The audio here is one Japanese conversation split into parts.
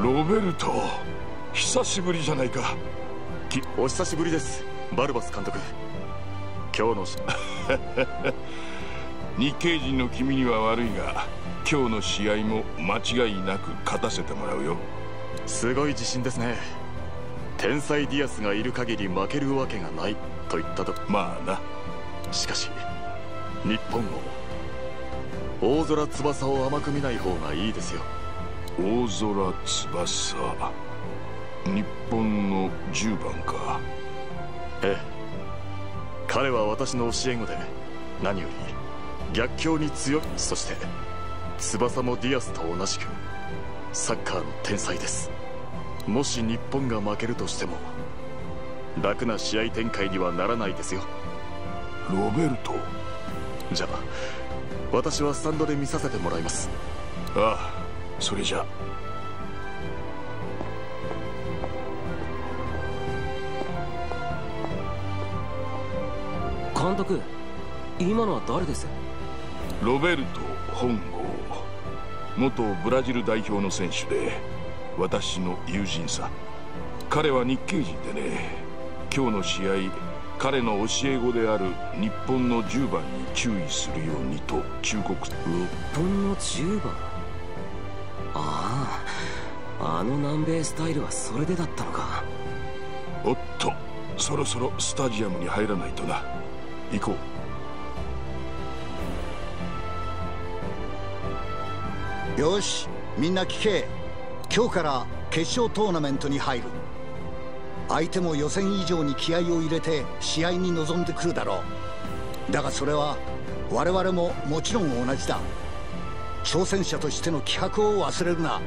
ロベルト、久しぶりじゃないか。 お久しぶりです、バルバス監督。今日の日系人の君には悪いが、今日の試合も間違いなく勝たせてもらうよ。 すごい自信ですね。天才ディアスがいる限り負けるわけがないと言ったと。 まあな。しかし日本を、大空翼を甘く見ない方がいいですよ。 大空翼、日本の10番か。 ええ、彼は私の教え子で、何より逆境に強い。そして翼もディアスと同じくサッカーの天才です。もし日本が負けるとしても楽な試合展開にはならないですよ。 ロベルト。 じゃあ私はスタンドで見させてもらいます。 ああ、それじゃ。 監督、今のは誰です？ ロベルト本郷、元ブラジル代表の選手で私の友人さ。彼は日系人でね、今日の試合彼の教え子である日本の10番に注意するようにと忠告。日本の10番？ああ、あの南米スタイルはそれでだったのか。 おっと、そろそろスタジアムに入らないとな。行こう。よし、みんな聞け。今日から決勝トーナメントに入る。相手も予選以上に気合を入れて試合に臨んでくるだろう。だがそれは我々ももちろん同じだ。挑戦者としての気迫を忘れるな。はい。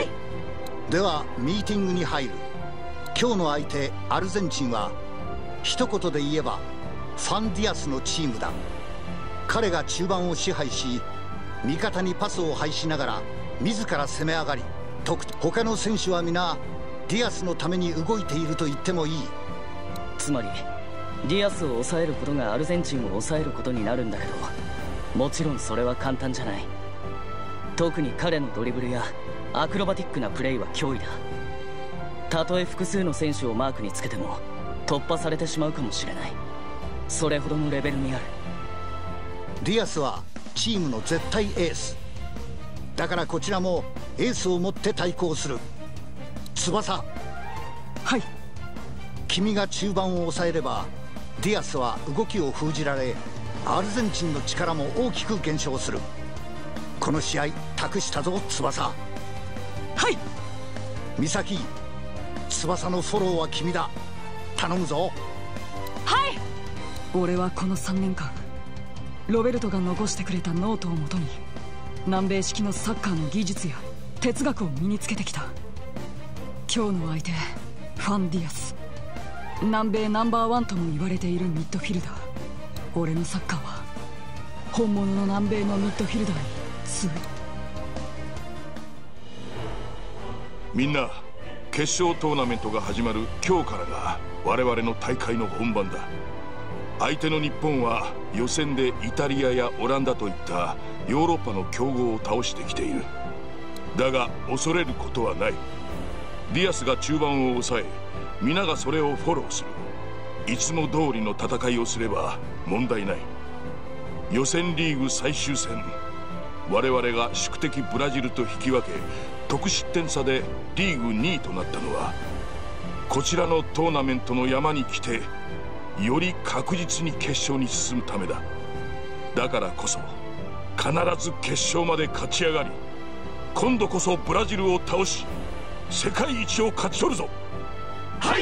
ではミーティングに入る。今日の相手アルゼンチンは一言で言えばファンディアスのチームだ。彼が中盤を支配し、味方にパスを配しながら自ら攻め上がり他の選手は皆ディアスのために動いていると言ってもいい。 つまりディアスを抑えることがアルゼンチンを抑えることになるんだけど、もちろんそれは簡単じゃない。特に彼のドリブルやアクロバティックなプレーは脅威だ。たとえ複数の選手をマークにつけても突破されてしまうかもしれない。それほどのレベルにある。 ディアスはチームの絶対エースだから、こちらもエースを持って対抗する。翼。 はい。 君が中盤を抑えればディアスは動きを封じられ、アルゼンチンの力も大きく減少する。この試合託したぞ、翼。 はい。 美咲、翼のフォローは君だ。頼むぞ。 はい。俺はこの3年間ロベルトが残してくれたノートをもとに南米式のサッカーの技術や哲学を身につけてきた。今日の相手ファン・ディアス、南米ナンバーワンとも言われているミッドフィルダー。俺のサッカーは本物の南米のミッドフィルダーに通い。 みんな、決勝トーナメントが始まる今日からが我々の大会の本番だ。相手の日本は予選でイタリアやオランダといったヨーロッパの強豪を倒してきている。だが恐れることはない。ディアスが中盤を抑え、皆がそれをフォローする。いつも通りの戦いをすれば問題ない。予選リーグ最終戦、我々が宿敵ブラジルと引き分け得失点差でリーグ2位となったのは、こちらのトーナメントの山に来てより確実に決勝に進むためだ。だからこそ必ず決勝まで勝ち上がり、今度こそブラジルを倒し世界一を勝ち取るぞ。はい。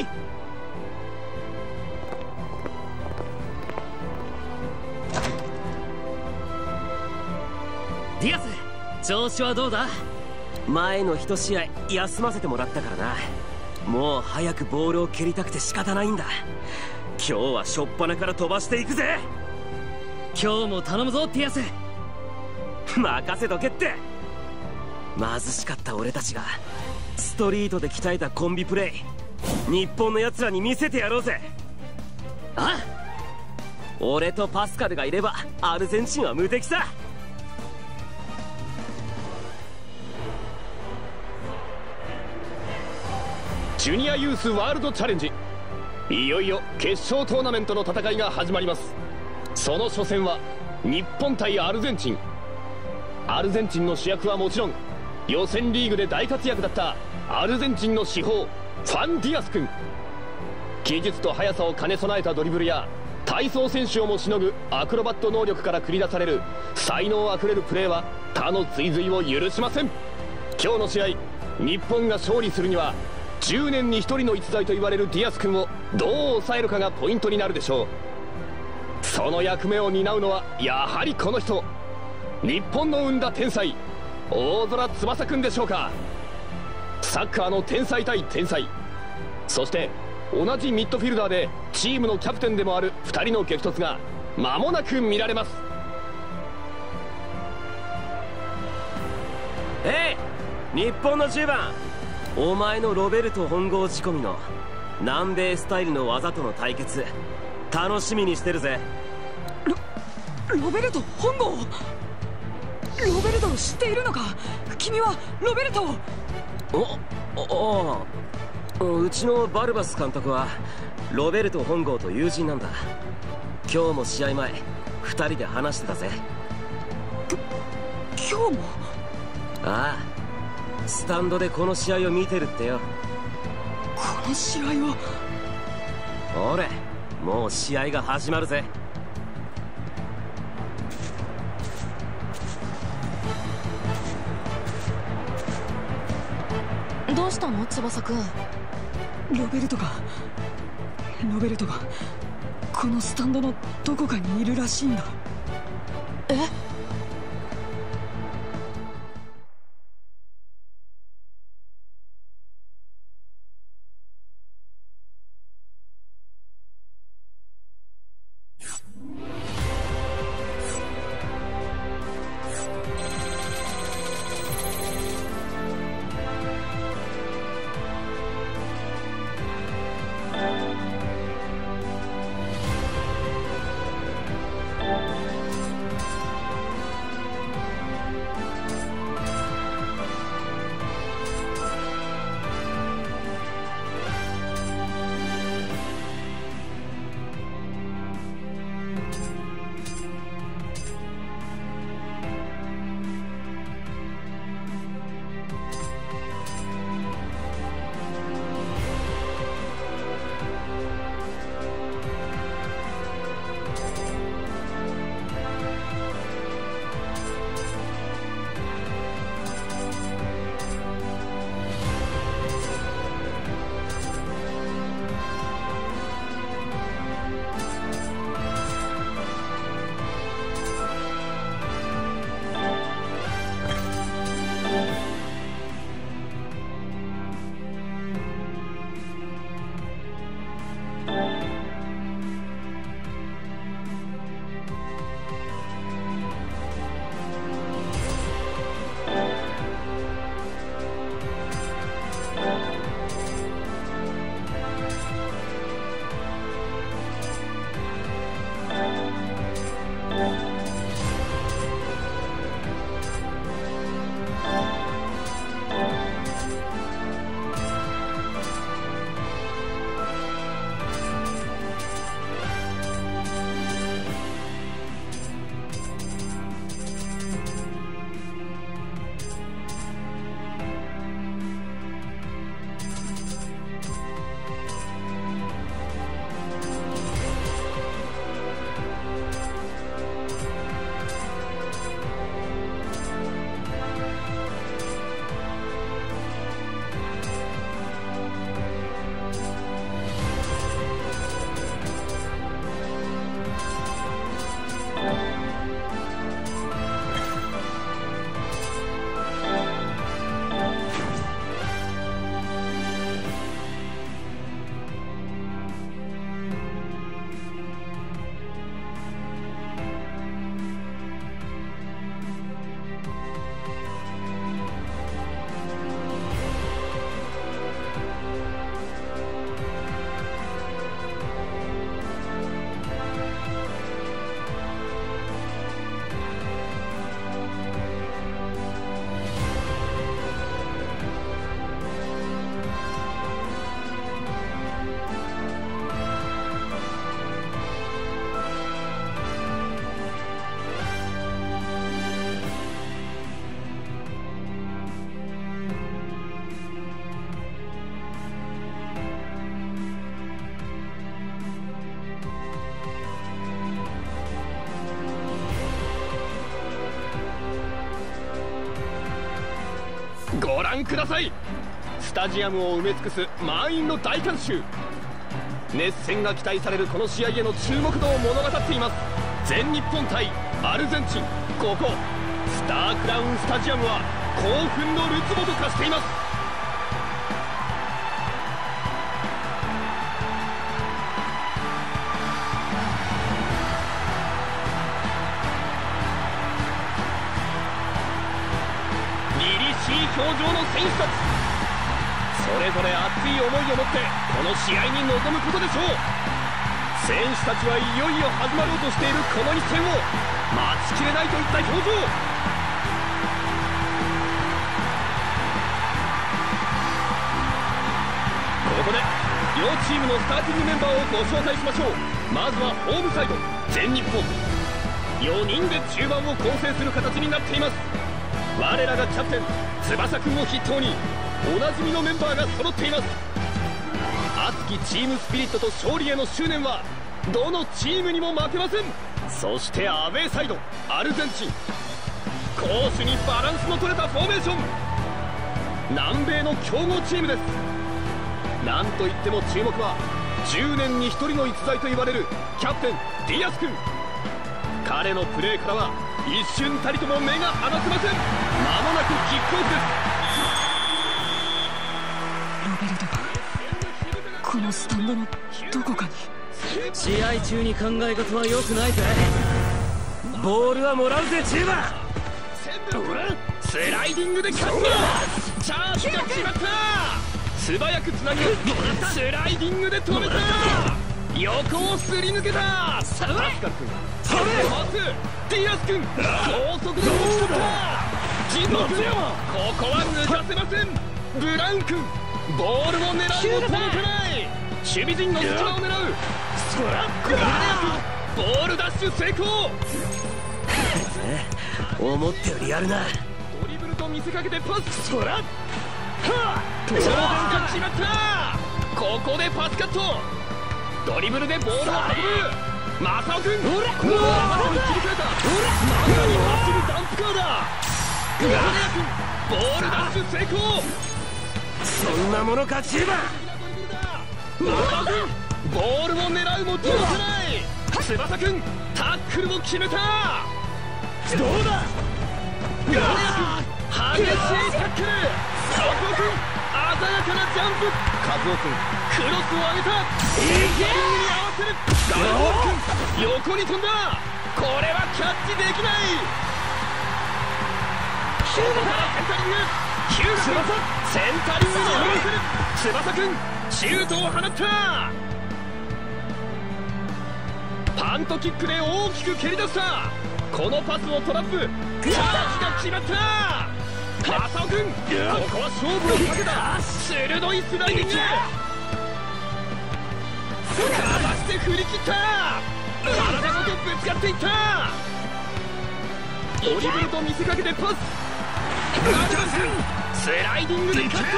ディアス、調子はどうだ？前の一試合休ませてもらったからな。もう早くボールを蹴りたくて仕方ないんだ。今日は初っ端から飛ばしていくぜ。 今日も頼むぞ、ディアス。 任せとけって。貧しかった俺たちがストリートで鍛えたコンビプレイ、日本の奴らに見せてやろうぜ。ああ、俺とパスカルがいればアルゼンチンは無敵さ。 ジュニアユースワールドチャレンジ、いよいよ決勝トーナメントの戦いが始まります。その初戦は日本対アルゼンチン。アルゼンチンの主役はもちろん予選リーグで大活躍だったアルゼンチンの至宝ファン・ディアス君。技術と速さを兼ね備えたドリブルや体操選手をもしのぐアクロバット能力から繰り出される才能あふれるプレーは他の追随を許しません。今日の試合、日本が勝利するには10年に1人の逸材と言われるディアス君をどう抑えるかがポイントになるでしょう。その役目を担うのはやはりこの人、日本の生んだ天才大空翼君でしょうか。サッカーの天才対天才、そして同じミッドフィルダーでチームのキャプテンでもある2人の激突が間もなく見られます。 日本の10番、お前のロベルト本郷仕込みの南米スタイルの技との対決、楽しみにしてるぜ。 ロベルト本郷、ロベルトを知っているのか。君はロベルトを。うちのバルバス監督はロベルト本郷と友人なんだ。今日も試合前2人で話してたぜ。 今日も？ ああ、スタンドでこの試合を見てるってよ。 この試合を？ 俺、もう試合が始まるぜ。 どうしたの翼くん。 ロベルトがこのスタンドのどこかにいるらしいんだ。 え？ ご覧ください。スタジアムを埋め尽くす満員の大観衆。熱戦が期待されるこの試合への注目度を物語っています。全日本対アルゼンチン、ここスタークラウンスタジアムは興奮のるつぼと化しています。表情の選手たち、それぞれ熱い思いを持ってこの試合に臨むことでしょう。選手たちはいよいよ始まろうとしているこの一戦を待ちきれないといった表情。ここで両チームのスターティングメンバーをご紹介しましょう。まずはホームサイド全日本、4人で中盤を構成する形になっています。我らがキャプテン翼くんを筆頭におなじみのメンバーが揃っています。熱きチームスピリットと勝利への執念はどのチームにも負けません。そしてアウェーサイドアルゼンチン、攻守にバランスの取れたフォーメーション、南米の強豪チームです。なんといっても注目は10年に1人の逸材と言われるキャプテンディアス君。彼のプレーからは一瞬たりとも目が離せません。間もなくキックオフです。 ロベルトがこのスタンドのどこかに。 試合中に考え方は良くないぜ。ボールはもらうぜチーバー。 スライディングで勝ったチャージが決まった。素早くつなぐスライディングで止めた。横をすり抜けた。パスカル君、パスディアス君、高速で押し取った。ジンボ君、ここは抜かせません。ブラウン君、ボールを狙うも届かない。守備陣の隙間を狙う。グラネア君、ボールダッシュ成功。 思ったよりやるな。 ドリブルと見せかけてパス。トラッ長電が決まった。ここでパスカット。ドリブルでボールを運ぶ。マサオ君、まさに切り替えた。まさに走るダンプカーだ。グラネア君、ボールダッシュ成功。 そんなものかチーバー。 マサオ君、ボールを狙うも届かない。翼君、タックルを決めた。どうだ。グラネア君、激しいタックル。カズオ君、鮮やかなジャンプ。カズオ君、クロスを上げた。いけーに合わせる。ガルボー君、横に飛んだ。これはキャッチできない。ここからセンタリング。ヒューガ君、センタリングに合わせる。翼君、シュートを放った。パントキックで大きく蹴り出した。このパスをトラップ。チャージが決まった。マサオ君、ここは勝負をかけた。鋭いスライディング。かわして振り切った。体ごとぶつかっていった。ドリブルと見せかけてパス。スライディングでカット。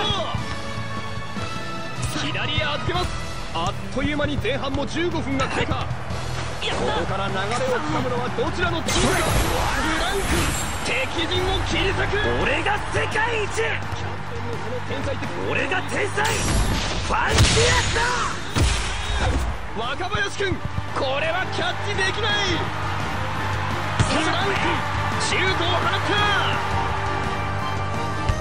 左へ預けます。あっという間に前半も15分が経過。ここから流れをつかむのはどちらのチームか。ブラウン君、敵陣を切り裂く。 俺が世界一。 キャプテンのこの天才的。 俺が天才ファンティアスだ。 若林君、これはキャッチできない。ブラウン君、シュートを放った。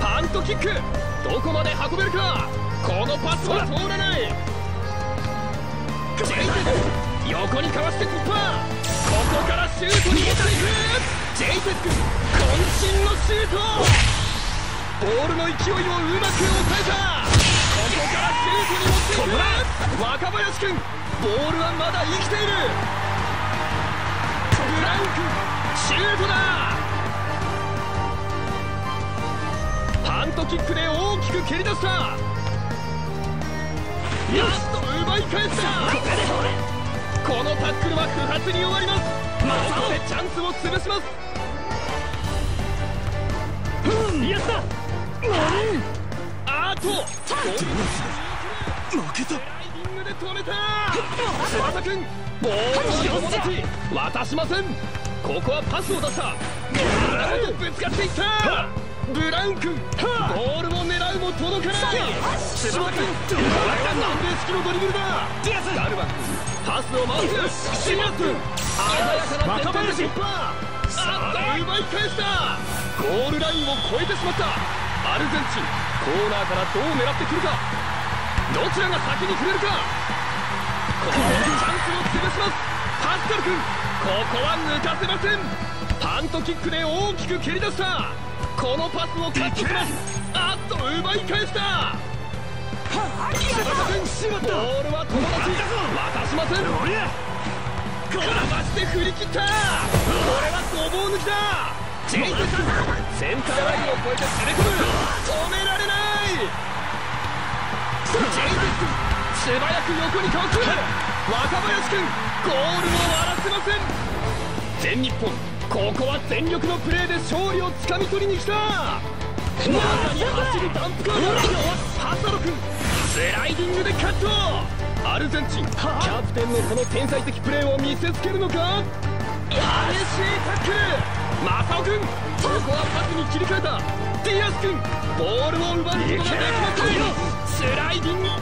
パントキック、どこまで運べるか。このパスは通らない。ジェイテス、横にかわして突破。ここからシュートに持っていく。ジェイテス君、渾身のシュート。ボールの勢いをうまく抑えた。ここからシュートに持っていく。若林君、ボールはまだ生きている。ブラウン君、シュートだ。パントキックで大きく蹴り出した。やっと奪い返した。このタックルは不発に終わります。ここでチャンスを潰します。やった。あと負けた。スライディングで止めた。翼君、ボールを友達渡しません。ここはパスを出した。体ごとぶつかっていった。 ブラウン君ボールを狙うも届かない。翼君これは南米式のドリブルだ。ガルバン君パスを回す。シマス君鮮やかな前転で突破。奪い返した。ゴールラインを越えてしまった。アルゼンチンコーナーからどう狙ってくるか。どちらが先に触れるか。ここでチャンスを潰します。パスカル君ここは抜かせません。パントキックで大きく蹴り出した。このパスをカットします。奪い返した。翼君ボールは友達渡しません。かわして振り切った。これはごぼう抜きだ。ジェイク君センターラインを越えて攻め込む。止められない。ジェイク君素早く横にかわす。若林君ゴールを割らせません。全日本ここは全力のプレーで勝利をつかみ取りに来た。まさに走るダンプカーだ。ハサロ君スライディングでカット。アルゼンチンキャプテンのこの天才的プレーを見せつけるのか。激しいタックル。マサオ君ここはパスに切り替えた。ディアス君ボールを奪うことができません。スライディング。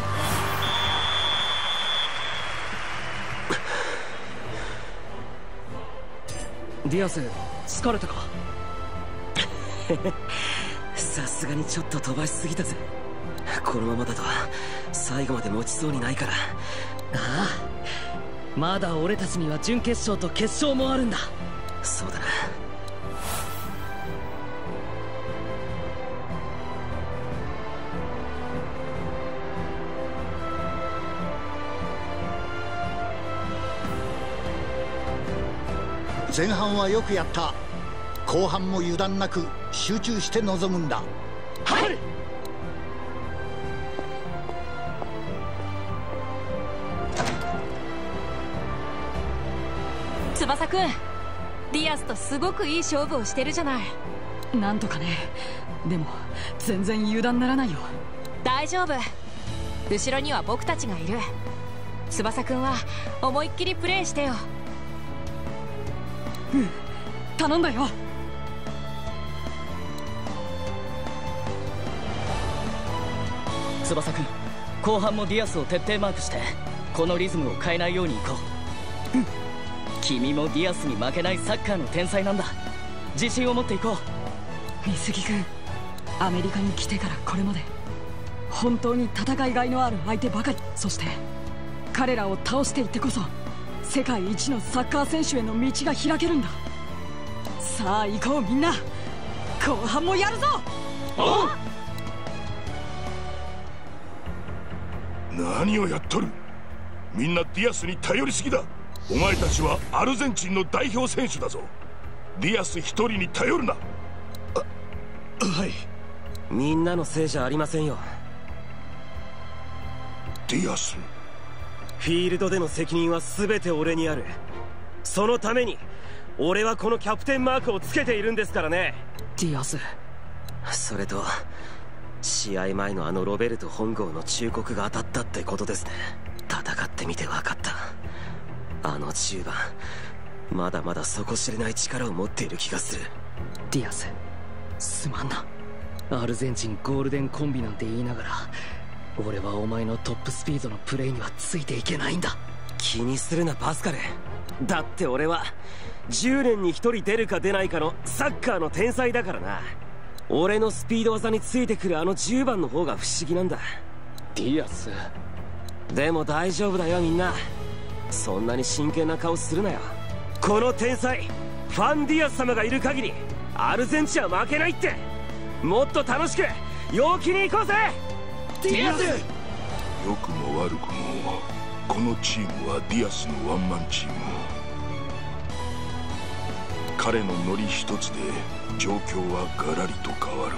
ディアス疲れたか。さすがにちょっと飛ばしすぎたぜ。このままだと最後まで持ちそうにないから。 ああ、まだ俺たちには準決勝と決勝もあるんだ。 そうだな。 前半はよくやった。後半も油断なく集中して臨むんだ。 はい。 翼くん、ディアスとすごくいい勝負をしてるじゃない。 なんとかね。でも全然油断ならないよ。 大丈夫、後ろには僕たちがいる。翼くんは思いっきりプレーしてよ。 うん、頼んだよ。 翼くん、後半もディアスを徹底マークしてこのリズムを変えないようにいこう。うん、君もディアスに負けないサッカーの天才なんだ。自信を持っていこう。 美杉君、アメリカに来てからこれまで本当に戦いがいのある相手ばかり。そして彼らを倒していってこそ世界一のサッカー選手への道が開けるんだ。さあ行こうみんな、後半もやるぞ。 何をやっとる。みんなディアスに頼りすぎだ。お前たちはアルゼンチンの代表選手だぞ。ディアス一人に頼るな。 はい。みんなのせいじゃありませんよ。 ディアス、 フィールドでの責任は全て俺にある。そのために俺はこのキャプテンマークをつけているんですからね。 ディアス、 それと試合前のあのロベルト本郷の忠告が当たったってことですね。戦ってみて分かった。あの10番まだまだ底知れない力を持っている気がする。 ディアス、すまんな。アルゼンチンゴールデンコンビなんて言いながら俺はお前のトップスピードのプレーにはついていけないんだ。 気にするなパスカル。だって俺は10年に1人出るか出ないかのサッカーの天才だからな。俺のスピード技についてくるあの10番の方が不思議なんだ。 ディアス、 でも大丈夫だよみんな。そんなに真剣な顔するなよ。この天才ファン・ディアス様がいる限りアルゼンチンは負けないって。もっと楽しく陽気に行こうぜディアス。 良くも悪くもこのチームはディアスのワンマンチーム。彼のノリ一つで状況はガラリと変わる。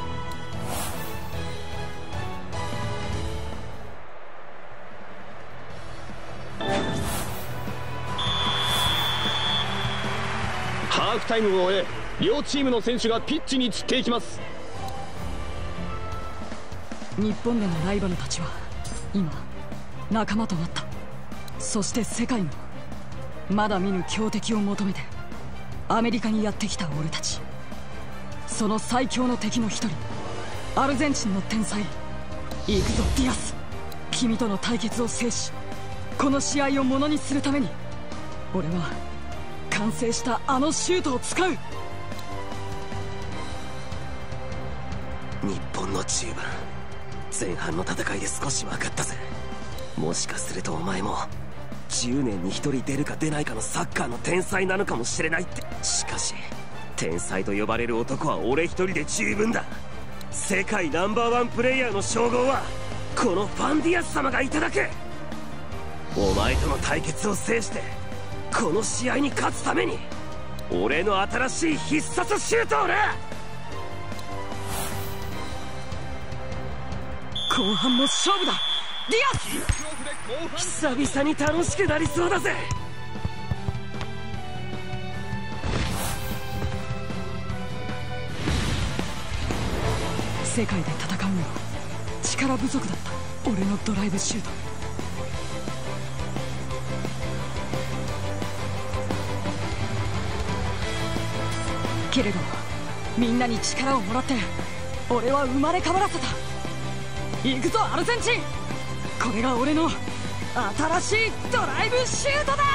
ハーフタイムを終え両チームの選手がピッチに散っていきます。 日本でのライバルたちは今仲間となった。そして世界もまだ見ぬ強敵を求めてアメリカにやってきた俺たち。そその最強の敵の一人、アルゼンチンの天才。行くぞディアス、君との対決を制し、この試合をものにするために俺は完成したあのシュートを使う。 日本の十分、前半の戦いで少し分かったぜ。もしかするとお前も10年に1人出るか出ないかのサッカーの天才なのかもしれないって。しかし天才と呼ばれる男は俺一人で十分だ。世界ナンバーワンプレイヤーの称号はこのファンディアス様がいただく。お前との対決を制してこの試合に勝つために俺の新しい必殺シュートをな。 後半の勝負だディアス。久々に楽しくなりそうだぜ。 世界で戦うには力不足だった俺のドライブシュート。けれどみんなに力をもらって俺は生まれ変わらせた。行くぞアルゼンチン、これが俺の新しいドライブシュートだ。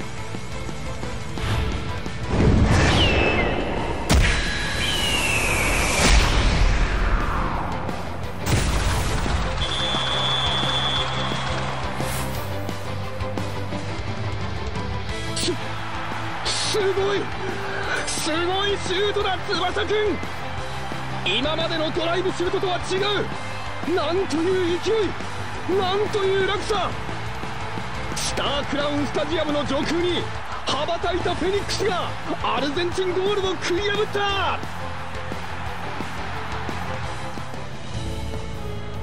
すごいシュートだ翼くん。今までのドライブシュートとは違う。なんという勢い、なんという落差。スタークラウンスタジアムの上空に羽ばたいたフェニックスがアルゼンチンゴールを食い破った。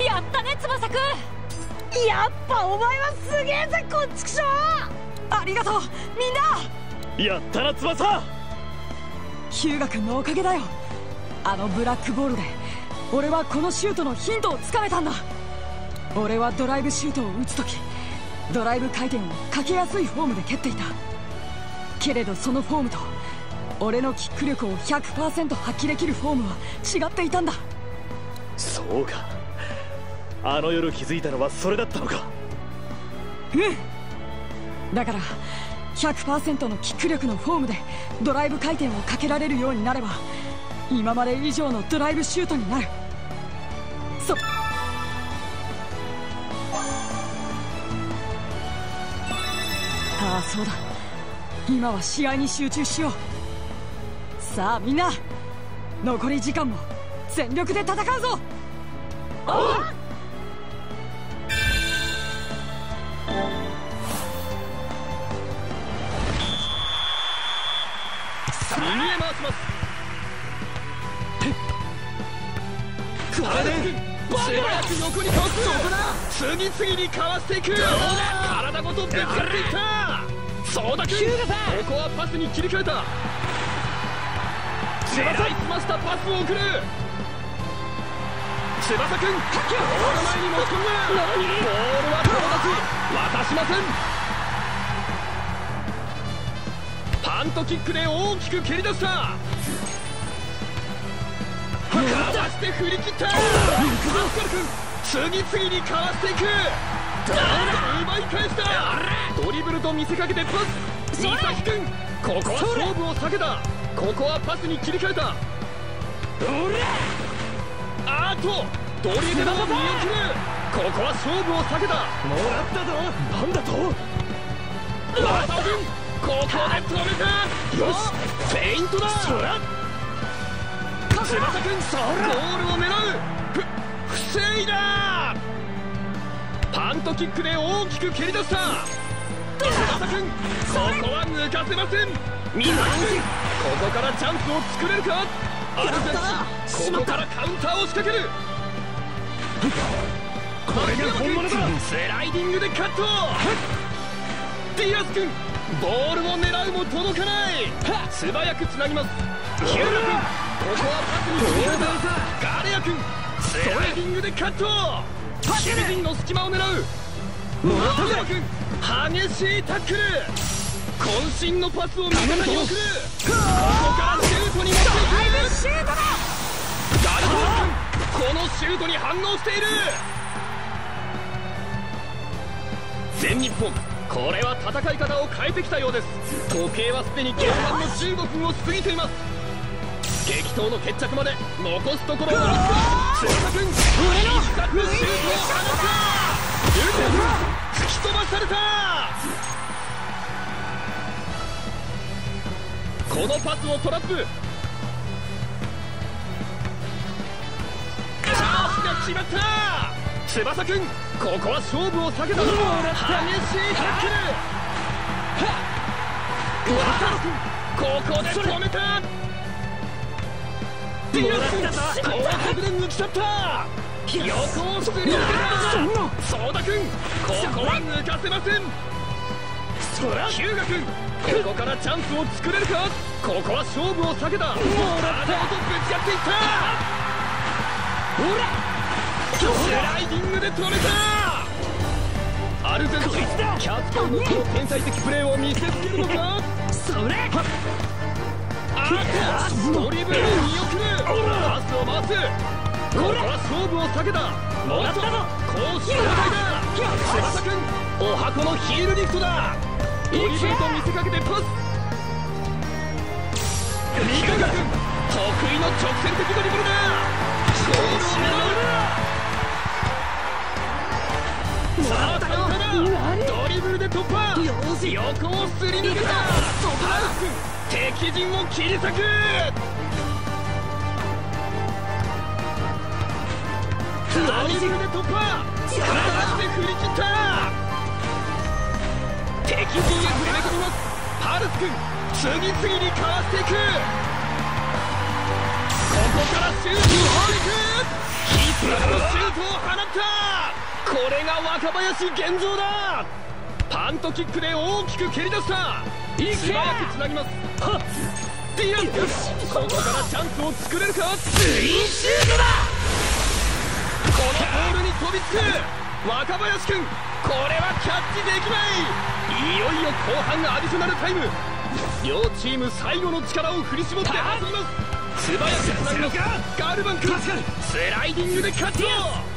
やったね翼くん。 やっぱお前はすげえぜこっちくしょう。ありがとうみんな。 やったな翼。 ヒューガ君のおかげだよ。あのブラックボールで俺はこのシュートのヒントをつかめたんだ。俺はドライブシュートを打つ時ドライブ回転をかけやすいフォームで蹴っていた。けれどそのフォームと俺のキック力を 100% 発揮できるフォームは違っていたんだ。 そうか、あの夜気づいたのはそれだったのか。 だから 100% のキック力のフォームでドライブ回転をかけられるようになれば今まで以上のドライブシュートになる。ああそうだ、今は試合に集中しよう。さあみんな残り時間も全力で戦うぞ。 右へ回します。素早く横に倒す。次々にかわしていく。体ごとぶつかっていった。そうだくん、ここはパスに切り替えた。狙いすましたパスを送る。翼くん、ゴール前に持ち込んだ。ボールは友達渡しません。パントキックで大きく蹴り出した。かわして振り切った。パスカル君、次々にかわしていく。奪い返した。ドリブルと見せかけてパス。三崎君、ここは勝負を避けた。ここはパスに切り替えた。あーとドリブルを見送る。ここは勝負を避けた。 もらったぞ。なんだとマサ君、ここで止めた。よし、フェイントだ。翼君、ゴールを狙う。防いだ。パントキックで大きく蹴り出した。翼君、ここは抜かせません。みんなここからチャンスを作れるか。アルゼンチン、ここからカウンターを仕掛ける。これが本物だ。スライディングでカット。ディアス君、ボールを狙うも届かない。素早くつなぎます。ヒューガ君、ここはパスに切り替えた。ガレア君、スライディングでカット。守備陣の隙間を狙う。モトヤ君、激しいタックル。渾身のパスを味方に送る。ここからシュートに持っていく。 シュートに反応している。全日本、これは戦い方を変えてきたようです。時計はすでに後半の15分を過ぎています。激闘の決着まで残すところを翼君、必殺シュートを放った。ルーテ君、突き飛ばされた。このパスをトラップ。チャージが決まった。翼君、ここは勝負を避けた。激しいタックル。渡野君、ここで止めた。ディアス君、高速で抜き去った。横をすり抜けた。ソーダ君、ここは抜かせません。ヒューガ君、ここからチャンスを作れるか。ここは勝負を避けた。体ごとぶつかっていった。スライディングで止めた。アルゼンチン、キャプテンのこの天才的プレーを見せつけるのか。それドリブルを見送る。パスを回す。ここは勝負を避けた。もらったぞ。攻守交代だ。翼君、お箱のヒールリフトだ。ドリブルと見せかけてパス。三上君、得意の直線的ドリブルだ。ゴールを狙う。さあカウンターだ。ドリブルで突破。横をすり抜けた。ハル君、敵陣を切り裂く。ドリブルで突破。片足で振り切った。敵陣へ攻め込みます。ハルス君、次々にかわしていく。ここからシュートを放りく。必殺のシュートを放った。これが若林源三だ。パントキックで大きく蹴り出した。素早くつなぎます。ディアス君、ここからチャンスを作れるか。ツインシュートだ。このボールに飛びつく若林君、これはキャッチできない。いよいよ後半アディショナルタイム。両チーム最後の力を振り絞って遊びます。素早くつなぎます。ガルバン君、スライディングでカット。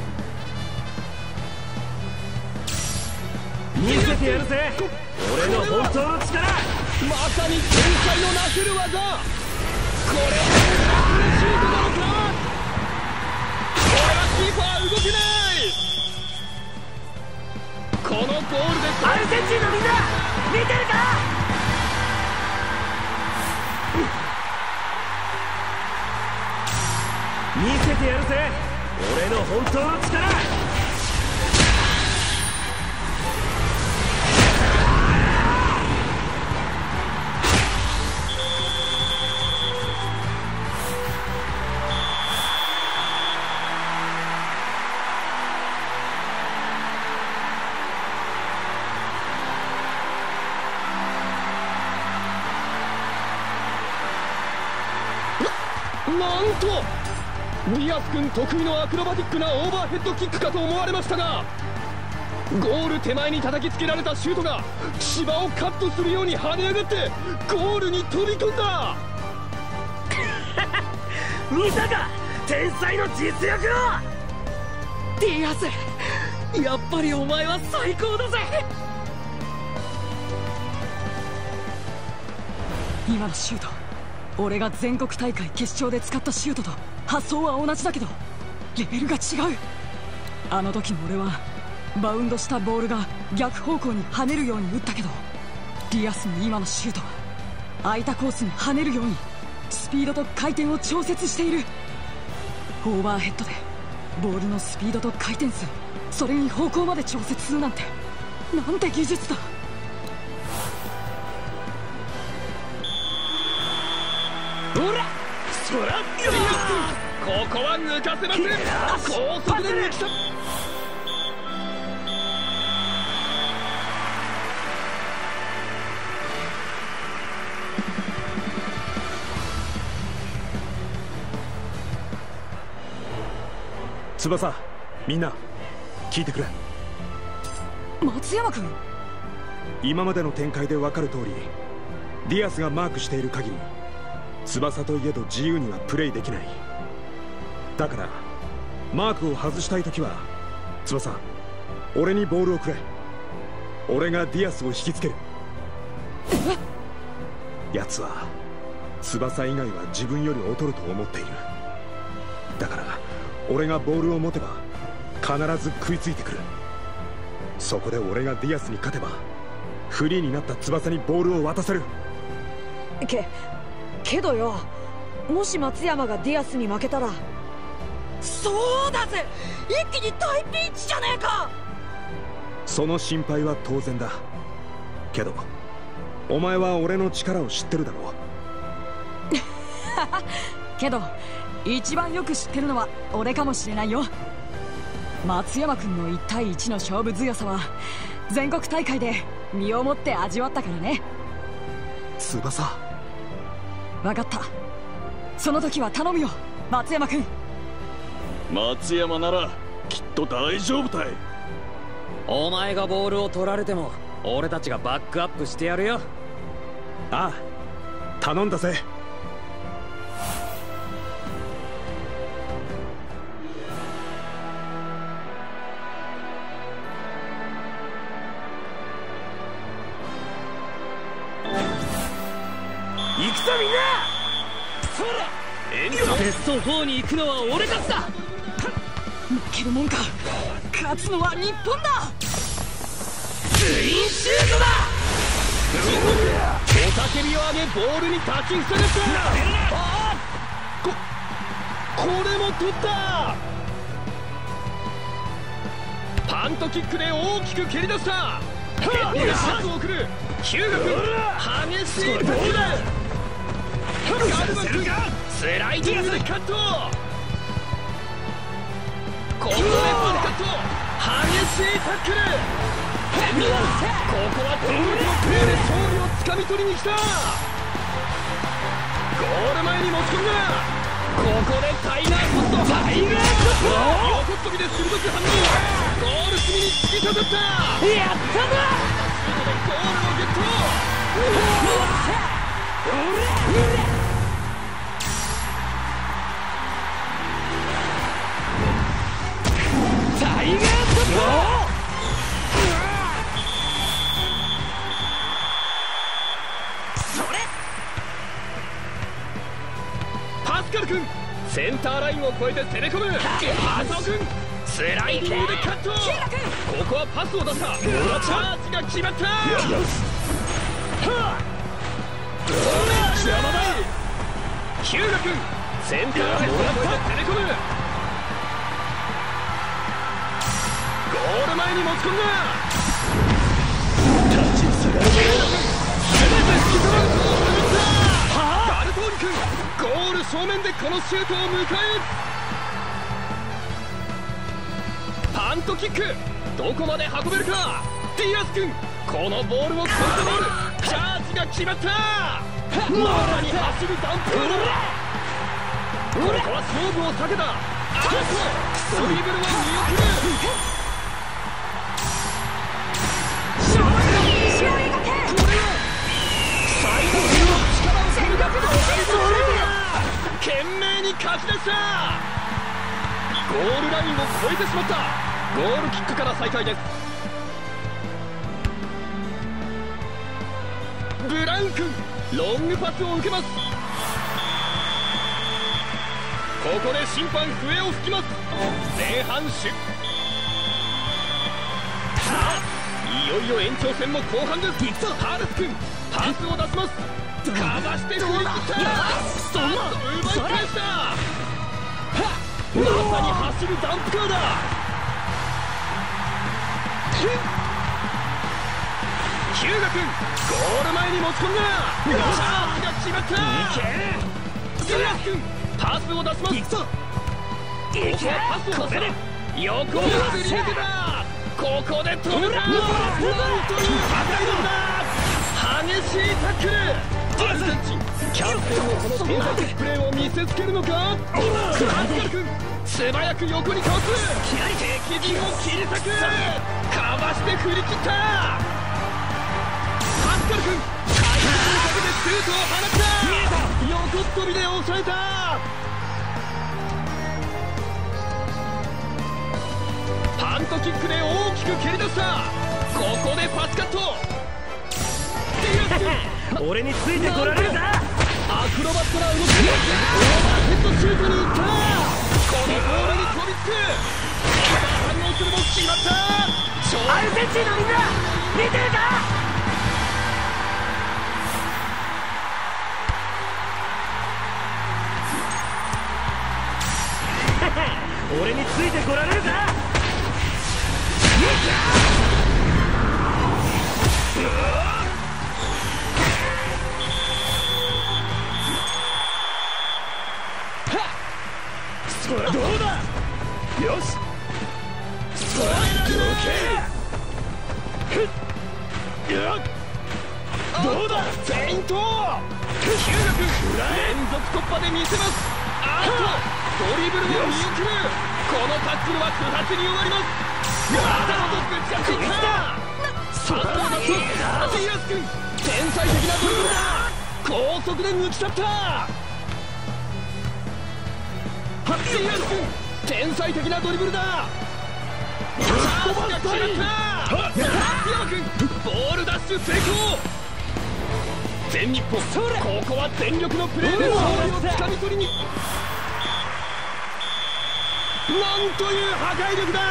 見せてやるぜ、俺の本当の力。 まさに天才のなせる技。これはシュートなのか。これはキーパー動けない。このゴールでアルゼンチンのみんな見てるか。見せてやるぜ、俺の本当の力。 なんとディアス君得意のアクロバティックなオーバーヘッドキックかと思われましたが、ゴール手前に叩きつけられたシュートが芝をカットするように跳ね上がってゴールに飛び込んだ。 見たか、天才の実力を。 ディアス、やっぱりお前は最高だぜ。今のシュート、俺が全国大会決勝で使ったシュートと発想は同じだけどレベルが違う。あの時の俺はバウンドしたボールが逆方向に跳ねるように打ったけど、ディアスの今のシュートは空いたコースに跳ねるようにスピードと回転を調節している。オーバーヘッドでボールのスピードと回転数、それに方向まで調節するなんて、なんて技術だ。 ほら、そら、ここは抜かせません。高速で抜き去った。 翼、みんな聞いてくれ。 松山君、 今までの展開で分かる通り、ディアスがマークしている限り翼といえど自由にはプレイできない。だからマークを外したい時は翼、俺にボールをくれ。俺がディアスを引きつける。奴は翼以外は自分より劣ると思っている。だから俺がボールを持てば必ず食いついてくる。そこで俺がディアスに勝てばフリーになった翼にボールを渡せる。 けどよ、もし松山がディアスに負けたら。そうだぜ、一気に大ピンチじゃねえか。 その心配は当然だけど、お前は俺の力を知ってるだろう。 けど一番よく知ってるのは俺かもしれないよ。松山君の1対1の勝負強さは全国大会で身をもって味わったからね。 翼、 分かった。その時は頼むよ松山君。 松山ならきっと大丈夫たい。 お前がボールを取られても俺たちがバックアップしてやるよ。 ああ、頼んだぜ。 行くぞみんな。そらベスト4に行くのは俺たちだ。 負けるもんか。勝つのは日本だ。 ツインシュートだ。 雄たけびを上げボールに立ちふさがった。ああ、これも取った。パントキックで大きく蹴り出した。ヘッドでパスを送る。ヒューガ君、激しいボールだ。ガルバ君、スライディングでカット。ここでパスカット、激しいタックル。ここはドングリのプレーで勝利をつかみ取りに来た。ゴール前に持ち込んだ。ここでタイガーコスト、横っ飛びで鋭く反応。ゴール隅に突き刺さった。 やったな。 ゴールをゲット。 タイガーストップ。 パスカル君、センターラインを越えて攻め込む。ハゾ君、スライディングでカット。ここはパスを出した。チャージが決まった。ヒューガ君、センターラインを越えて攻め込む。ゴール前に持ち込んだ。立ちすがる。ガルトーニ君、ゴール正面でこのシュートを迎え。パントキック、どこまで運べるか。ディアス君、このボールをコントロール。チャージが決まった。まさに走るダンプーだ。ここは勝負を避けた。ドリブルを見送る。懸命にかき出した。ゴールラインを越えてしまった。ゴールキックから再開です。ブラウン君、ロングパスを受けます。ここで審判笛を吹きます。前半終。さあ、いよいよ延長戦も後半です。ハルス君、パスを出します。かわして振り切った。そんな奪い返した。まさに走るダンプカーだ。ヒューガ君、ゴール前に持ち込んだ。チャージが決まった。ディアス君、パスを出します。ここはパスを出せる。横をすり抜けた。ここで止めた。なんという破壊力だ。激しいタックル。アルゼンチン、キャプテンのこの天才的プレーを見せつけるのか。パスカル君、素早く横にかわす。敵陣を切り裂く。かわして振り切った。パスカル君、回転にかけてシュートを放った。横っ飛びで抑えた。 ントキックで大きく蹴り出した。ここでパスカット。 俺についてこられるか。 アクロバットな動きでオーバーヘッドシュートに行った。このボールに飛びつく。反応するも決まった。 アルゼンチンのみんな見てるか。俺についてこられるか。どうだ。よし。 どうだ。フェイント。連続突破で見せます。あっとドリブルを見送る。このタックルは不発に終わります。体ごとぶつかっていった。さあディアス君天才的なドリブルだ。高速で抜き去った。ディアス君天才的なドリブルだ。チャンスが決まった。松山君ボールダッシュ成功。全日本ここは全力のプレーで勝利をつかみ取りに。なんという破壊力だ。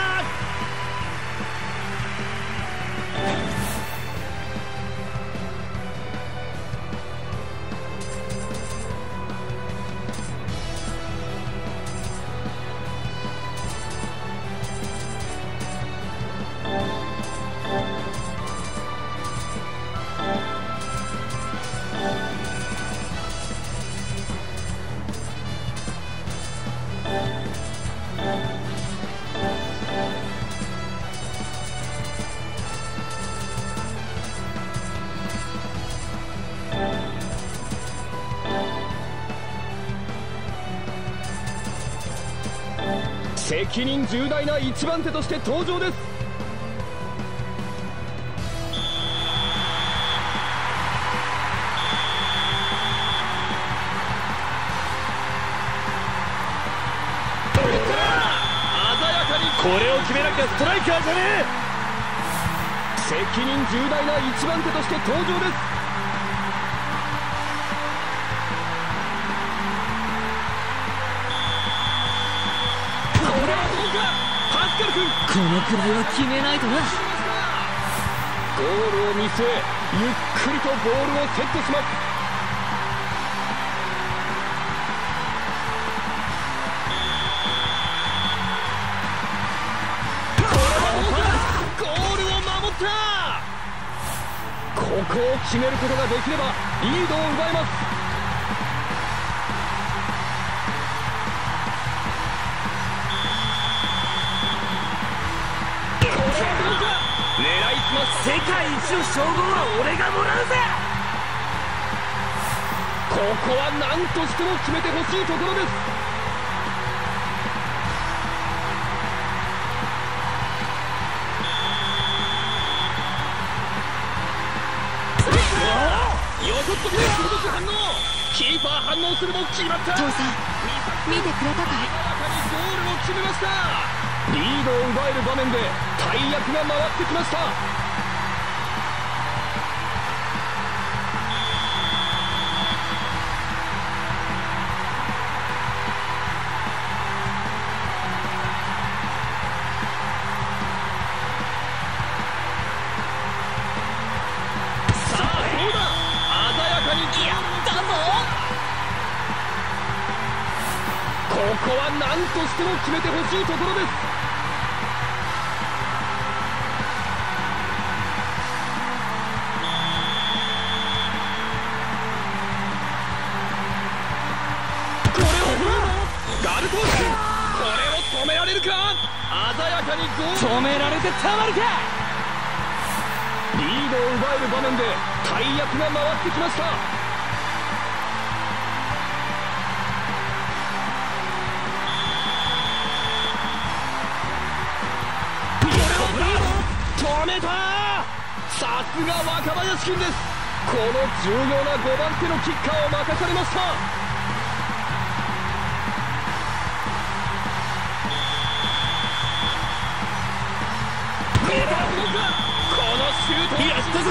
責任重大な一番手として登場です。 これを決めなきゃストライカーじゃねえ。 責任重大な一番手として登場です。 このくらいは決めないとな。 ゴールを見据えゆっくりとボールをセットします。ゴールを守った。ここを決めることができればリードを奪えます。 世界一の称号は俺がもらうぜ。 ここは何としても決めてほしいところです。横っ飛びで鋭く反応。キーパー反応するも決まった。 父さん見てくれたかい。 ゴールを決めました。リードを奪える場面で大役が回ってきました。ここは何としても決めてほしいところです。これをガルトース、これを止められるか。鮮やかにゴール。 止められてたまるか。 リードを奪える場面で大役が回ってきました。止めた。さすが若林君です。この重要な5番手のキッカーを任されました。 ぞ。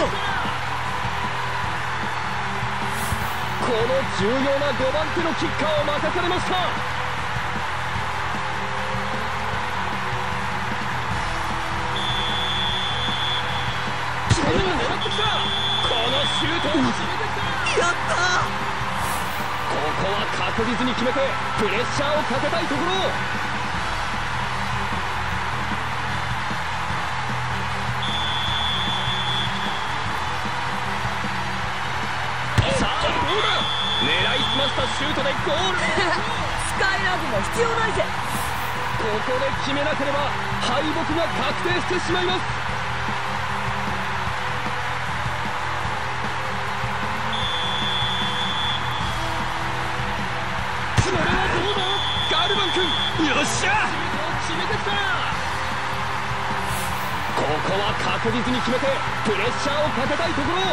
この重要な5番手のキッカーを任されました。狙ってきた。このシュートを決めてきた。やった。ここは確実に決めてプレッシャーをかけたいところ。さあどうだ。狙いすましたシュートでゴール。 スカイラブも必要ないぜ。 ここで決めなければ敗北が確定してしまいます。これはどうだ。ガルバン君、よっしゃ。シュートを決めてきた。ここは確実に決めてプレッシャーをかけたいところ。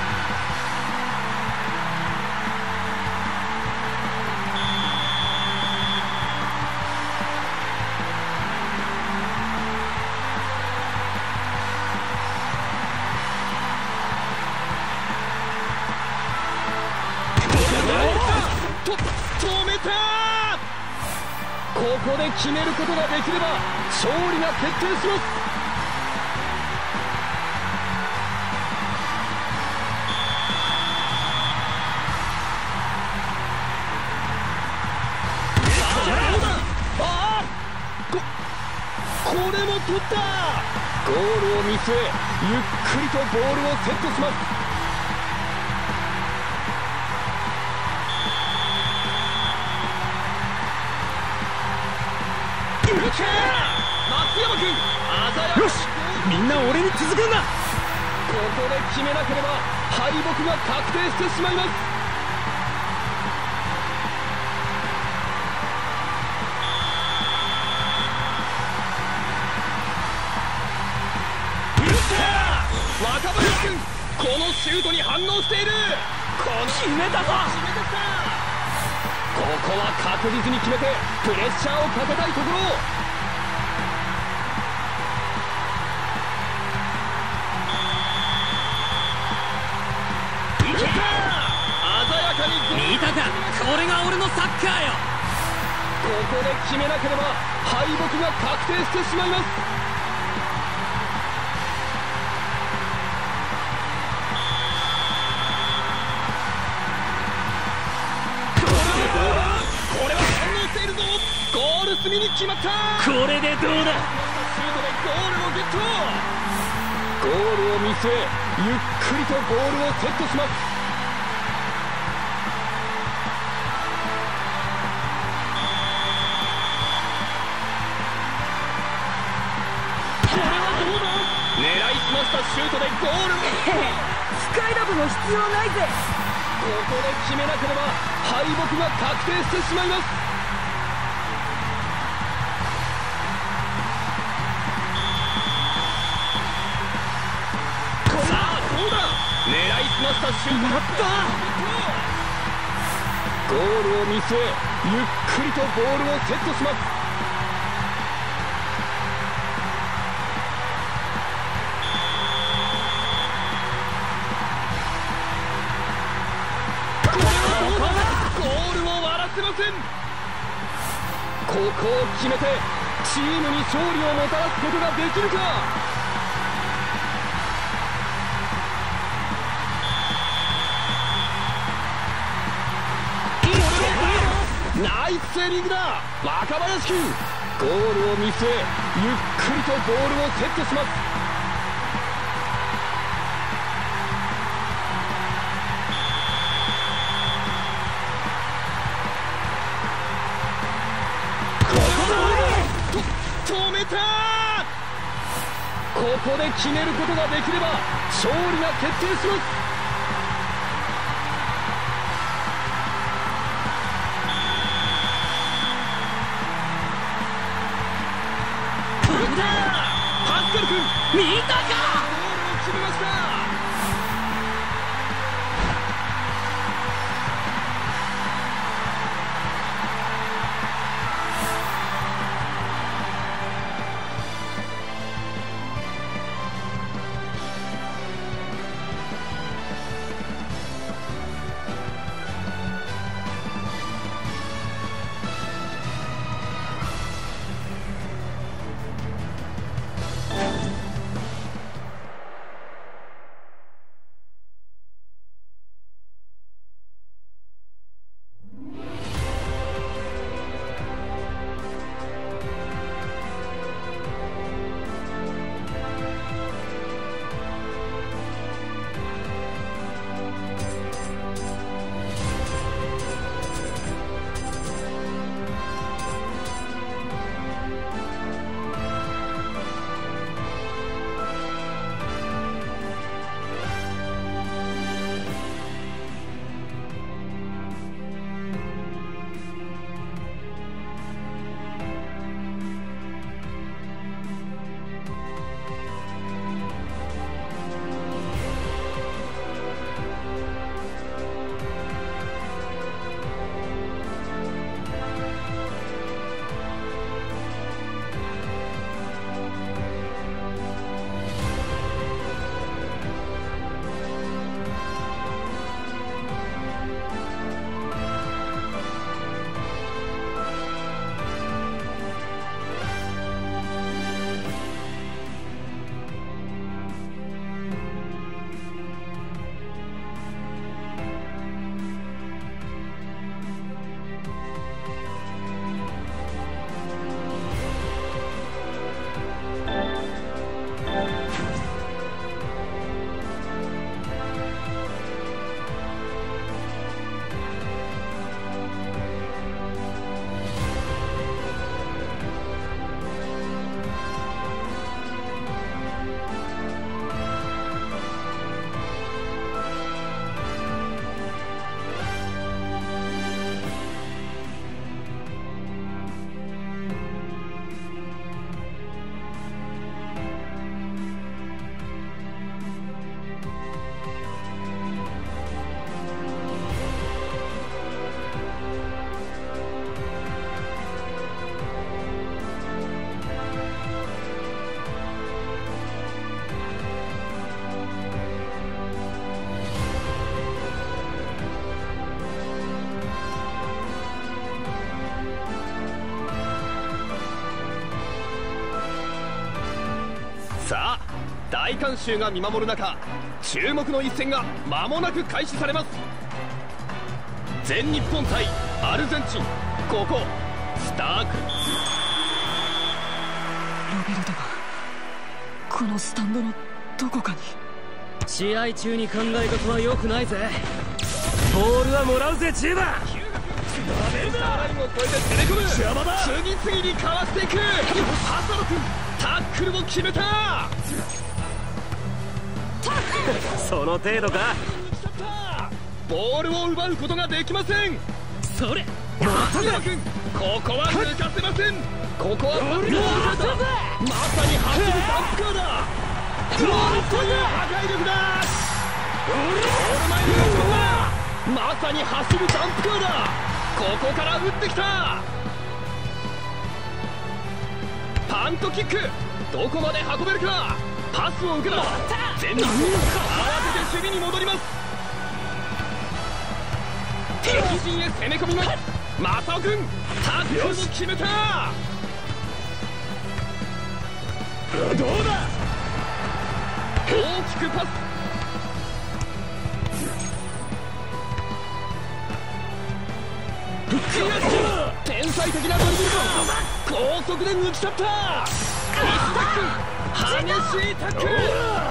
止めた。ここで決めることができれば勝利が決定します。これも取った。ゴールを見据えゆっくりとボールをセットします。松山君、鮮やか。よし、みんな俺に続くんだ。ここで決めなければ敗北が確定してしまいます。若林君、このシュートに反応している。決めたぞ。決めてきた。ここは確実に決めてプレッシャーをかけたいところ。いけた。鮮やかに。 見たか、これが俺のサッカーよ。 ここで決めなければ敗北が確定してしまいます。ゴール隅に決まった。 これでどうだ。 シュートでゴールをゲット。ゴールを見据えゆっくりとボールをセットします。これはどうだ。狙いすましたシュートでゴール。 スカイラブも必要ないぜ。 ここで決めなければ敗北が確定してしまいます。狙いすましたシュート。ゴールを見据えゆっくりとボールをセットします。これはどうだ。ゴールを割らせません。ここを決めてチームに勝利をもたらすことができるか。ナイスセービングだ。若林君、ゴールを見据えゆっくりとボールをセットします。止めた。ここで決めることができれば勝利が決定します。 見たか。ゴールを決めました。 さあ大観衆が見守る中、注目の一戦が間もなく開始されます。全日本対アルゼンチン、ここスターク。 ロベルトがこのスタンドのどこかに。 試合中に考え事は良くないぜ。ボールはもらうぜ10番。 センターラインを越えて攻め込む。次々にかわしていく。ハサロ君タックルを決めた。 その程度か。 ボールを奪うことができません。 それ松山君、ここは抜かせません。ここはボールを抜かせた。まさに走るダンプカーだ。ゴールという破壊力だ。ゴール前に打ち込んだ。まさに走るダンプカーだ。ここから打ってきた。パントキック、どこまで運べるか。パスを受けた。全日本慌てて守備に戻ります。敵陣へ攻め込みます。正雄君タックルを決めた。どうだ。大きくパス。天才的なドリブル。高速で抜き去った。激しいタックル。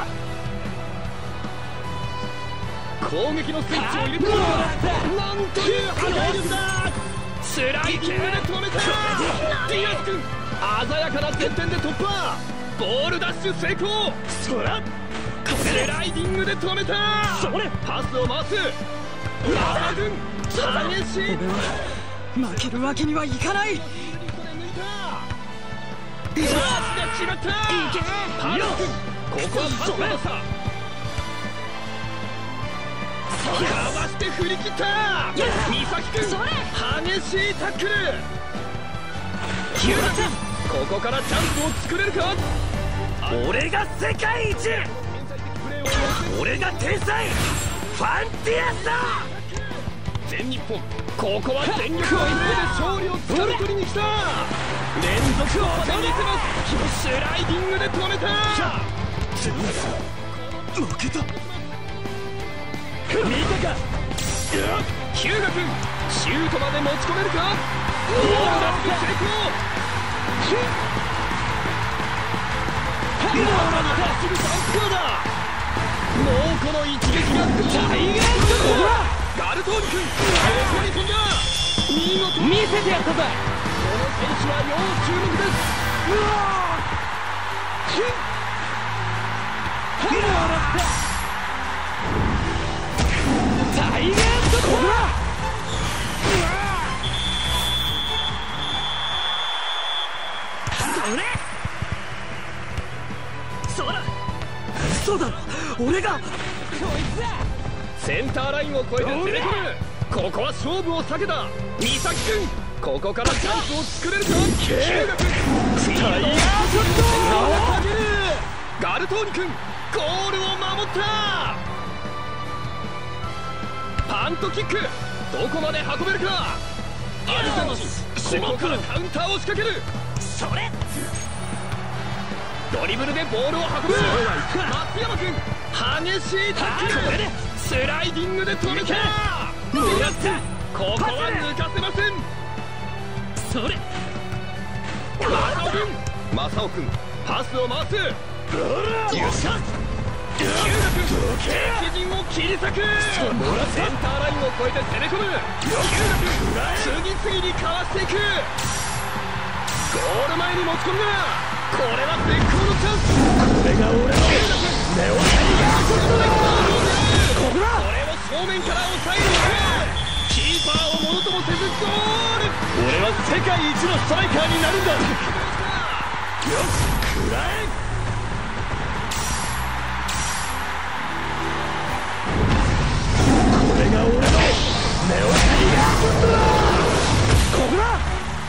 攻撃のスイッチを入れてくる。なんという破壊力だ。スライディングで止めた。ディアス君鮮やかな前転で突破。ボールダッシュ成功。スライディングで止めた。パスを回す。馬場君激しい。 負けるわけにはいかない。 パスが決まった。パル君ここはパスを出した。かわして振り切った。美咲君激しいタックル。木村君ここからチャンスを作れるか。 俺が世界一、俺が天才ファンティアスだ。 全日本ここは全力の一方で勝利をつかみ取りに来た。連続技で見せます。スライディングで止めた。負けた。見たか。日向君シュートまで持ち込めるか。ゴールダッシュ成功。まさに走るダンプカーだ。もうこの一撃が大逆転だ。ガルトーニ君ここに飛んだ。見事見せてやったぜ。 この選手は要注目です。 大逆転だ。それそうだ。そうだ、俺がセンターラインを越えて攻め込む。ここは勝負を避けた。美咲君ここからチャンスを作れるか。日向君ガルトーニ君ゴールを守った。パントキックどこまで運べるか。アルゼンチンここからカウンターを仕掛ける。 それドリブルでボールを運ぶ。松山君激しいタックル。スライディングで止めた。ここは抜かせません。 それ正雄君パスを回す。 よっしゃ。 日向君敵陣を切り裂く。センターラインを越えて攻め込む。日向君次々にかわしていく。ゴール前に持ち込んだ。これは絶好のチャンス。 これが俺のネオこれを正面から抑える。キーパーをものともせずゴール。 俺は世界一のストライカーになるんだ。よし食らえ。これが俺のネオタイガーだ。ここだ。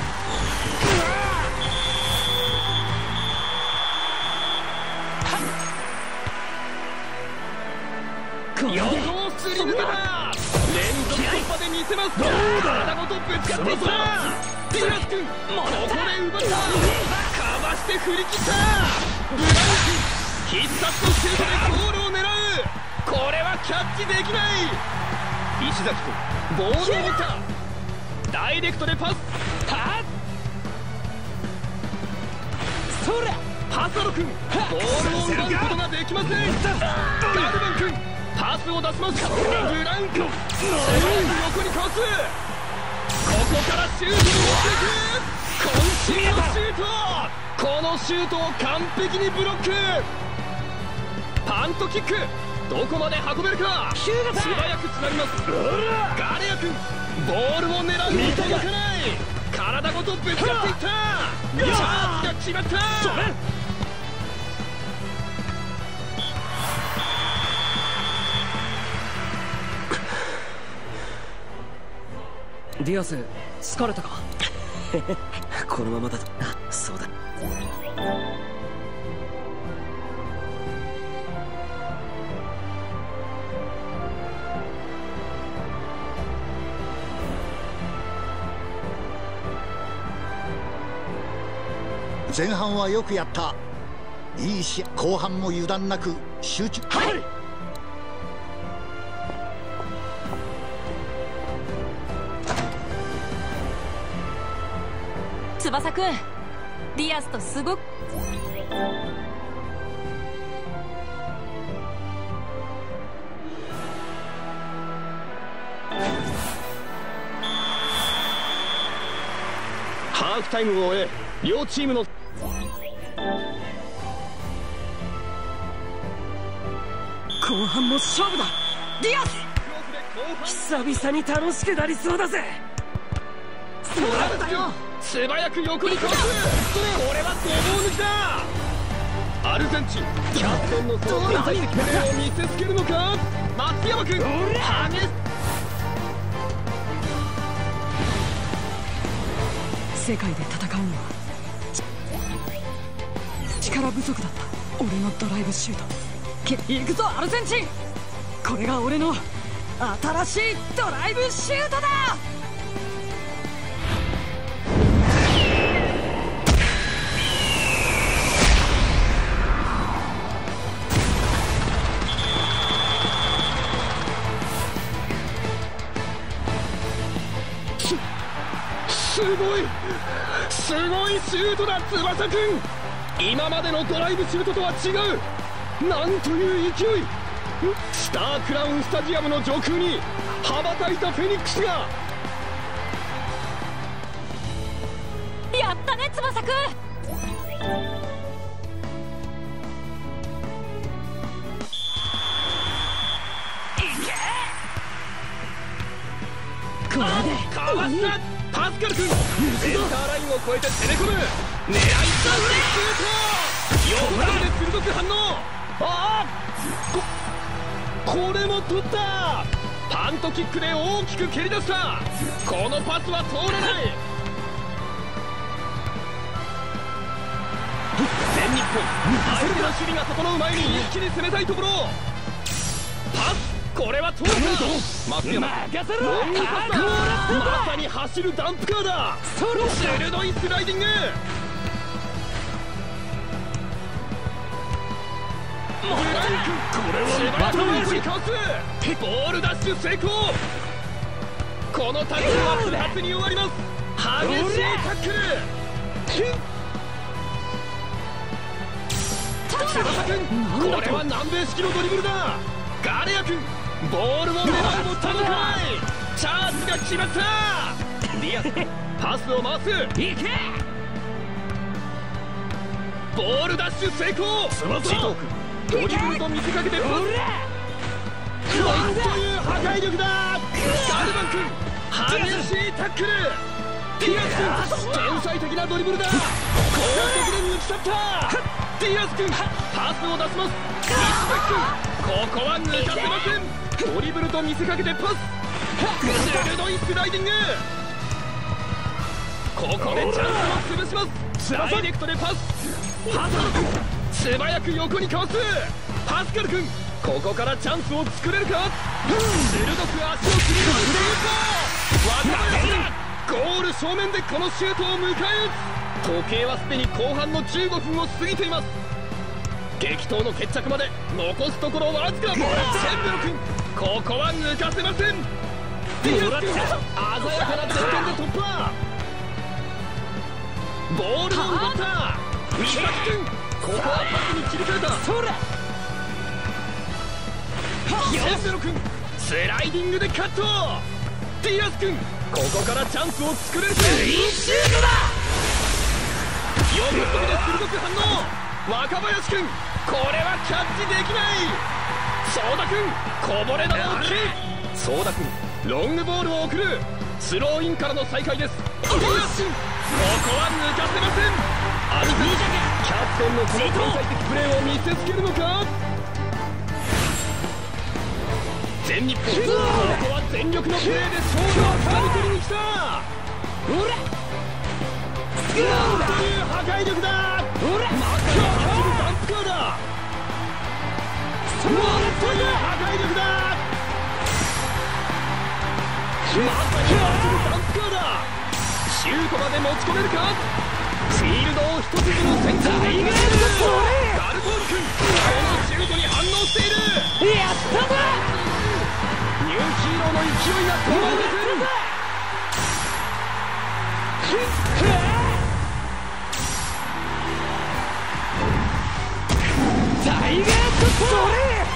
横をすり抜けた。連続突破で見せます。体ごとぶつかっていった。ディアス君ここで奪った。かわして振り切った。 必殺のシュートでゴールを狙う。これはキャッチできない。石崎君ボールを持った。ダイレクトでパス。はっそれパサロ君ボールを奪うことができません。ガルバン君パスを出します。ブランコ横にかわす。ここからシュートを持っていく。渾身のシュート。このシュートを完璧にブロック。パントキックどこまで運べるか。素早くつなぎます。ガレア君ボールを狙うに届かない。体ごとぶつかっていった。チャージが決まった。 ディアス疲れたか。このままだと。あ、そうだ。 前半はよくやった。いい試合。後半も油断なく集中。はい。 翼くん、ディアスとすごくハーフタイムを終え両チームの後半も勝負だ。ディアス久々に楽しくなりそうだぜ。 そうだよ。素早く横にかわす。これはごぼう抜きだ。アルゼンチンキャプテンの天才的プレーを見せつけるのか。松山君激し世界で戦うには力不足だった。俺のドライブシュート。行くぞアルゼンチン。これが俺の新しいドライブシュートだ。 すごいシュートだ翼くん。今までのドライブシュートとは違う。なんという勢い。スタークラウンスタジアムの上空に羽ばたいたフェニックスが。 やったね翼くん。 これでかわしたパスカル君。センターラインを越えて攻め込む。狙いすぎシュート。横で鋭く反応。ああこれも取った。パントキックで大きく蹴り出した。このパスは通らない。全日本相手の守備が整う前に一気に攻めたいところ。パスこれは通った。松山ロングパスだ。まさに走るダンプカーだ。鋭いスライディング。ブランクこれはバトルにかわす。ボールダッシュ成功。このタックルは不発に終わります。激しいタックル。翼君これは南米式のドリブルだ。ガレア君ボールを狙うも届かない。チャージが決まった。ディアスパスを回す。いけボールダッシュ成功。ジトー君ドリブルと見せかけてパス。なんという破壊力だ。ガルバン君激しいタックル。ディアス君天才的なドリブルだ。高速で抜き去った。ディアス君パスを出します。石崎君ここは抜かせません。ドリブルと見せかけてパス。鋭いスライディング。ここでチャンスを潰します。ダイレクトでパス。ハサド君素早く横にかわす。パスカル君ここからチャンスを作れるか。鋭く足を振り抜いていく。渡辺ゴール正面でこのシュートを迎え撃つ。時計はすでに後半の15分を過ぎています。 激闘の決着まで残すところわずか。センベロ君、ここは抜かせません。ディアス君、鮮やかな前転で突破。ボールを奪った。三崎君、ここはパスに切り替えた。それセンベロ君、スライディングでカット。ディアス君、ここからチャンスを作れるか。クリーンシュートだ。横飛びで鋭く反応。若林君、これはキャッチできない。ソーダ君、こぼれ球をキー。ソーダ君、ロングボールを送る。スローインからの再開です。ディアス君、ここは抜かせません。アルゼンチンキャプテンのこの天才的プレーを見せつけるのか。全日本、ここは全力のプレーで勝負をつかみ取りに来た。なんという破壊力だ。まさに走るダンプカーだ。なんという破壊力だ。まさに走るダンプカーだ。シュートまで持ち込めるか。フィールドを一筋のセンターにガルトール君、このシュートに反応している。やったぞ。ニューヒーローの勢いが止まりません。タイガーストレー。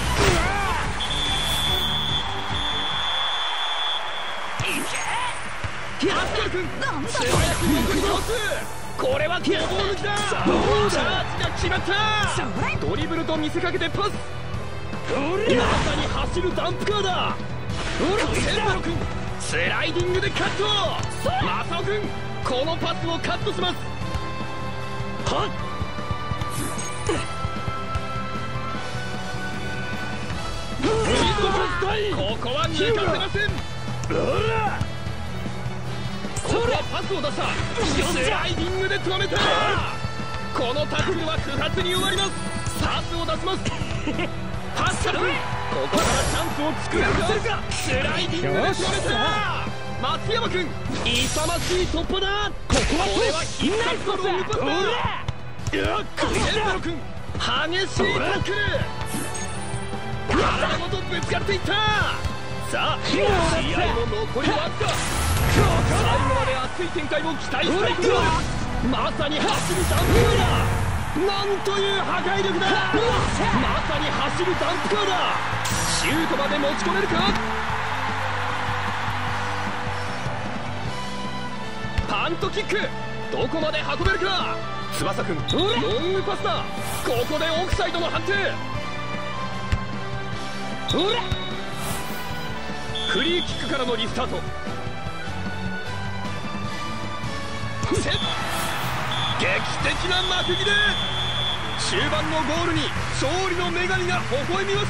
アスカル君、素早く横に倒す。これはゴボウ抜きだ。チャージが決まった。ドリブルと見せかけてパス。まさに走るダンプカーだ。センベロ君、スライディングでカット。マサオ君、このパスをカットします。はっ、ここは抜かせません。ここはパスを出した。スライディングで止めた。このタックルは不発に終わります。パスを出します。パスから、ここからチャンスを作れるか。スライディングで止めた。松山君、勇ましい突破だ。これは必殺のロングパスだ。センベロ君、激しいタックル。体ごとぶつかっていった。さあ、試合も残りわずか。最後まで熱い展開を期待したいところ。まさに走るダンプカーだ。なんという破壊力だ。まさに走るダンプカーだ。シュートまで持ち込めるか。パントキック、どこまで運べるか。翼くん、ロングパスだ。ここでオフサイドの判定。フリーキックからのリスタート。劇的な幕切れ。終盤のゴールに勝利の女神が微笑みました。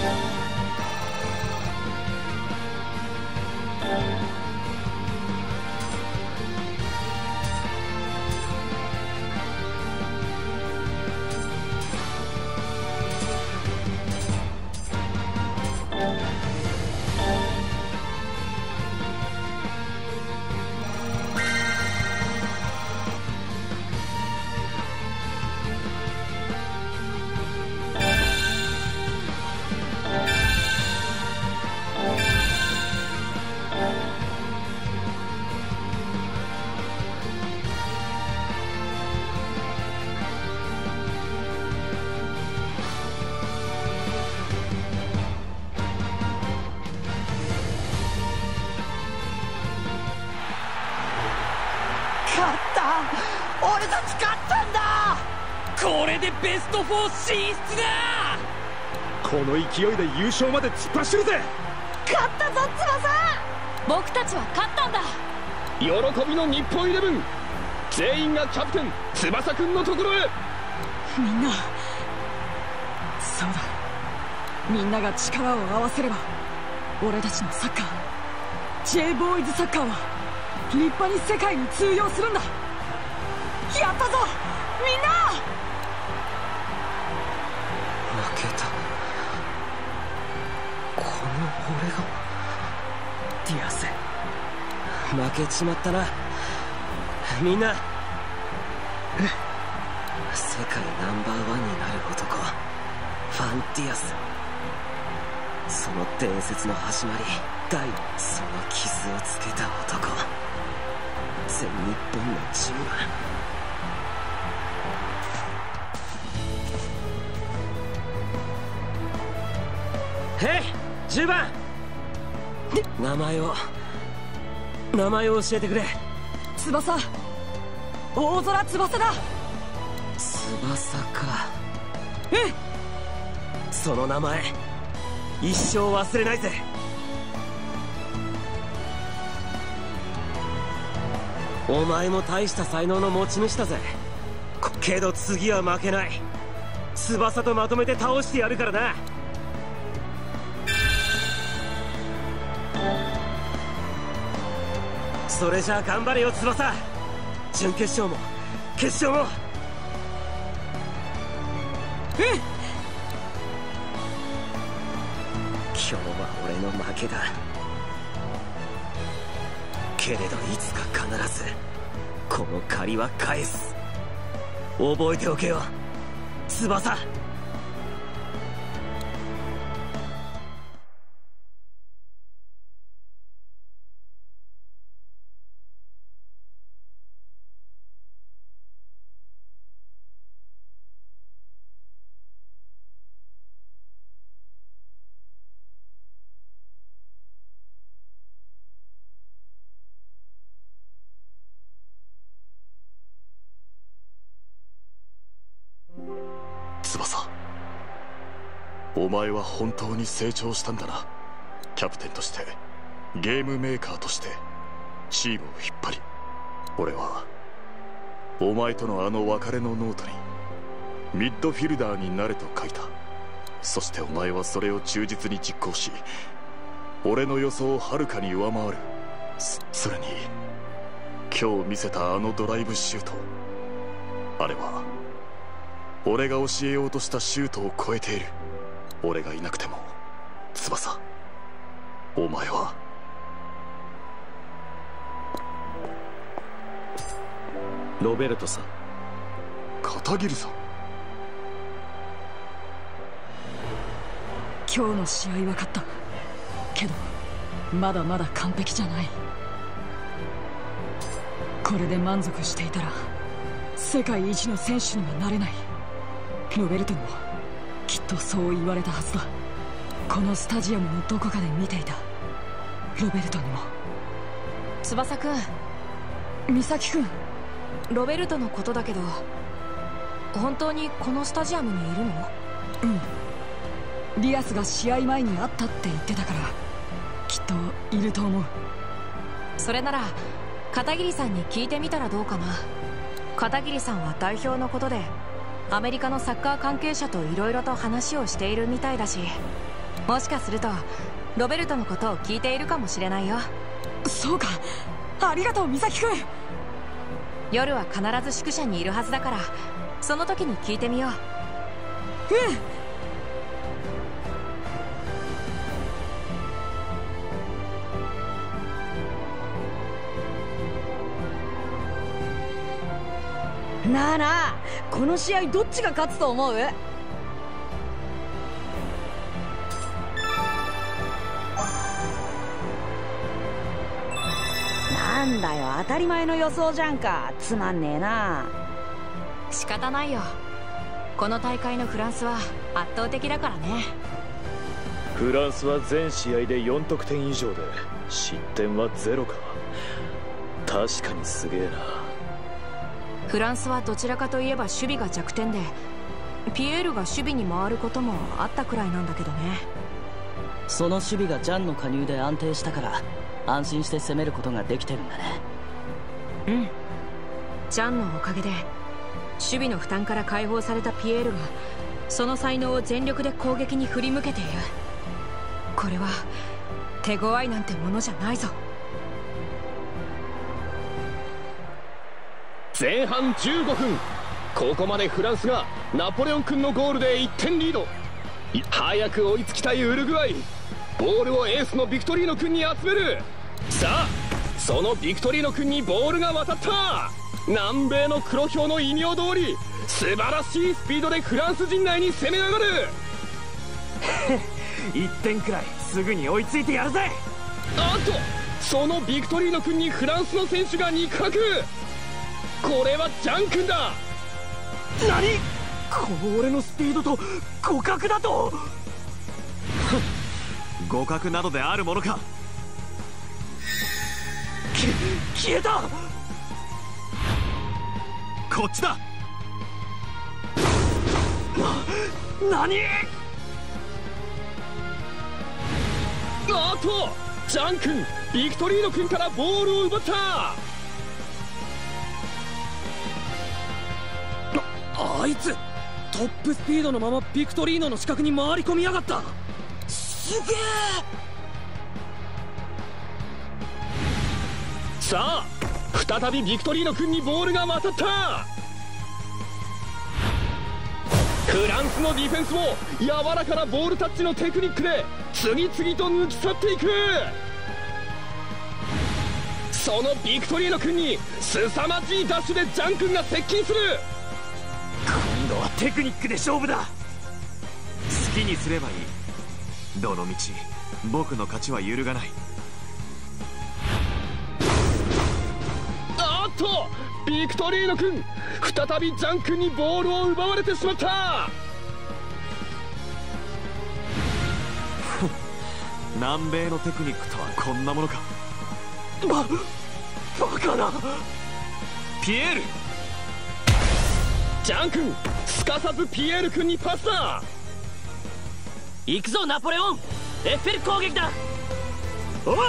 俺たち勝ったんだ。 これでベスト4進出だ。 この勢いで優勝まで突っ走るぜ。 勝ったぞ翼。 僕たちは勝ったんだ。 喜びの日本イレブン、全員がキャプテン翼くんのところへ。 みんな、そうだ、みんなが力を合わせれば俺たちのサッカー J ボーイズサッカーは立派に世界に通用するんだ。やったぞみんな。 負けた。この俺がディアス、負けちまったな。みんな、世界ナンバーワンになる男、ファン・ディアス。その伝説の始まり、その傷をつけた男、全日本の10番。へい、10番。名前を教えてくれ。 翼、大空翼だ。 翼か。 ええ、 その名前一生忘れないぜ。お前も大した才能の持ち主だぜ。けど次は負けない。翼とまとめて倒してやるからな。それじゃあ頑張れよ翼。準決勝も決勝も。今日は俺の負けだ。けれどいつか必ずこの借りは返す。覚えておけよ翼。 翼、お前は本当に成長したんだな。キャプテンとして、ゲームメーカーとしてチームを引っ張り、俺はお前とのあの別れのノートにミッドフィルダーになれと書いた。そしてお前はそれを忠実に実行し、俺の予想をはるかに上回る。それに今日見せたあのドライブシュート、あれは俺が教えようとしたシュートを超えている。俺がいなくても翼、お前は。 ロベルトさん。 片桐さん。 今日の試合は勝ったけどまだまだ完璧じゃない。これで満足していたら世界一の選手にはなれない。ロベルトにもきっとそう言われたはずだ。このスタジアムのどこかで見ていた。ロベルトにも。 翼くん、 美咲くん、 ロベルトのことだけど本当にこのスタジアムにいるの？ うん、ディアスが試合前に会ったって言ってたからきっといると思う。 それなら片桐さんに聞いてみたらどうかな。片桐さんは代表のことでアメリカのサッカー関係者といろいろと話をしているみたいだし、 もしかするとロベルトのことを聞いているかもしれないよ。 そうか、ありがとう美咲君。 夜は必ず宿舎にいるはずだから、その時に聞いてみよう。 なあなあ、この試合どっちが勝つと思う？なんだよ、当たり前の予想じゃんか。つまんねえな。 仕方ないよ、この大会のフランスは圧倒的だからね。 フランスは全試合で4得点以上で失点は0か。確かにすげえな。 フランスはどちらかといえば守備が弱点で、ピエールが守備に回ることもあったくらいなんだけどね。 その守備がジャンの加入で安定したから安心して攻めることができてるんだね。 うん、ジャンのおかげで守備の負担から解放されたピエールがその才能を全力で攻撃に振り向けている。これは手強いなんてものじゃないぞ。 前半15分、ここまでフランスがナポレオン君のゴールで1点リード。早く追いつきたいウルグアイ。ボールをエースのビクトリーノ君に集める。さあ、そのビクトリーノ君にボールが渡った。南米の黒豹の異名通り、素晴らしいスピードでフランス陣内に攻め上がる。 1点くらいすぐに追いついてやるぜ。 あとそのビクトリーノ君にフランスの選手が肉薄。これはジャン君だ。 何、この俺のスピードと互角だと。互角などであるものか。消えた。こっちだ。何。 あとジャン君、ビクトリーノ君からボールを奪った。 あいつトップスピードのままビクトリーノの死角に回り込みやがった。すげえ。 さあ、再びビクトリーノ君にボールが渡った。フランスのディフェンスも柔らかなボールタッチのテクニックで次々と抜き去っていく。そのビクトリーノ君に凄まじいダッシュでジャン君が接近する。 今度はテクニックで勝負だ。好きにすればいい。どの道僕の勝ちは揺るがない。 あっとビクトリーノ君、再びジャン君にボールを奪われてしまった。 南米のテクニックとはこんなものか。バカな。ピエール。 ジャン君、すかさずピエール君にパスだ。 行くぞナポレオン、エッフェル攻撃だ。おう。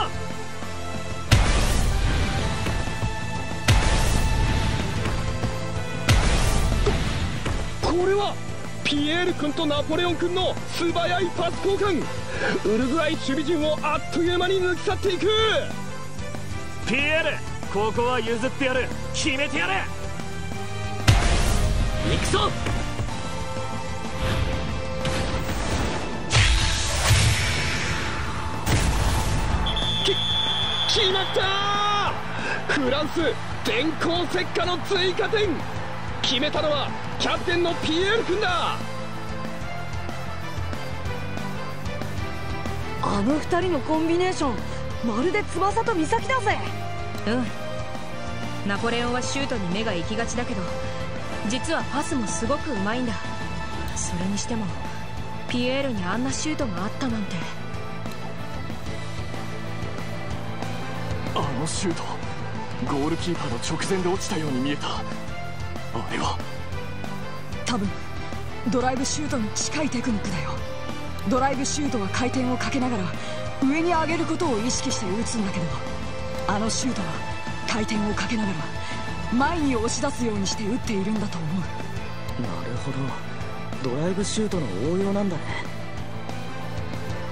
これはピエール君とナポレオン君の素早いパス交換。ウルグアイ守備陣をあっという間に抜き去っていく。 ピエール、ここは譲ってやる。決めてやれ。行くぞ。 決まった。フランス電光石火の追加点。決めたのはキャプテンのピエール君だ。 あの二人のコンビネーション、まるで翼と岬だぜ。 うん、ナポレオンはシュートに目が行きがちだけど、実はパスもすごくうまいんだ。それにしてもピエールにあんなシュートがあったなんて。 あのシュート、ゴールキーパーの直前で落ちたように見えた。あれは多分ドライブシュートに近いテクニックだよ。ドライブシュートは回転をかけながら上に上げることを意識して打つんだけど、あのシュートは回転をかけながら前に押し出すようにして打っているんだと思う。 なるほど、ドライブシュートの応用なんだね。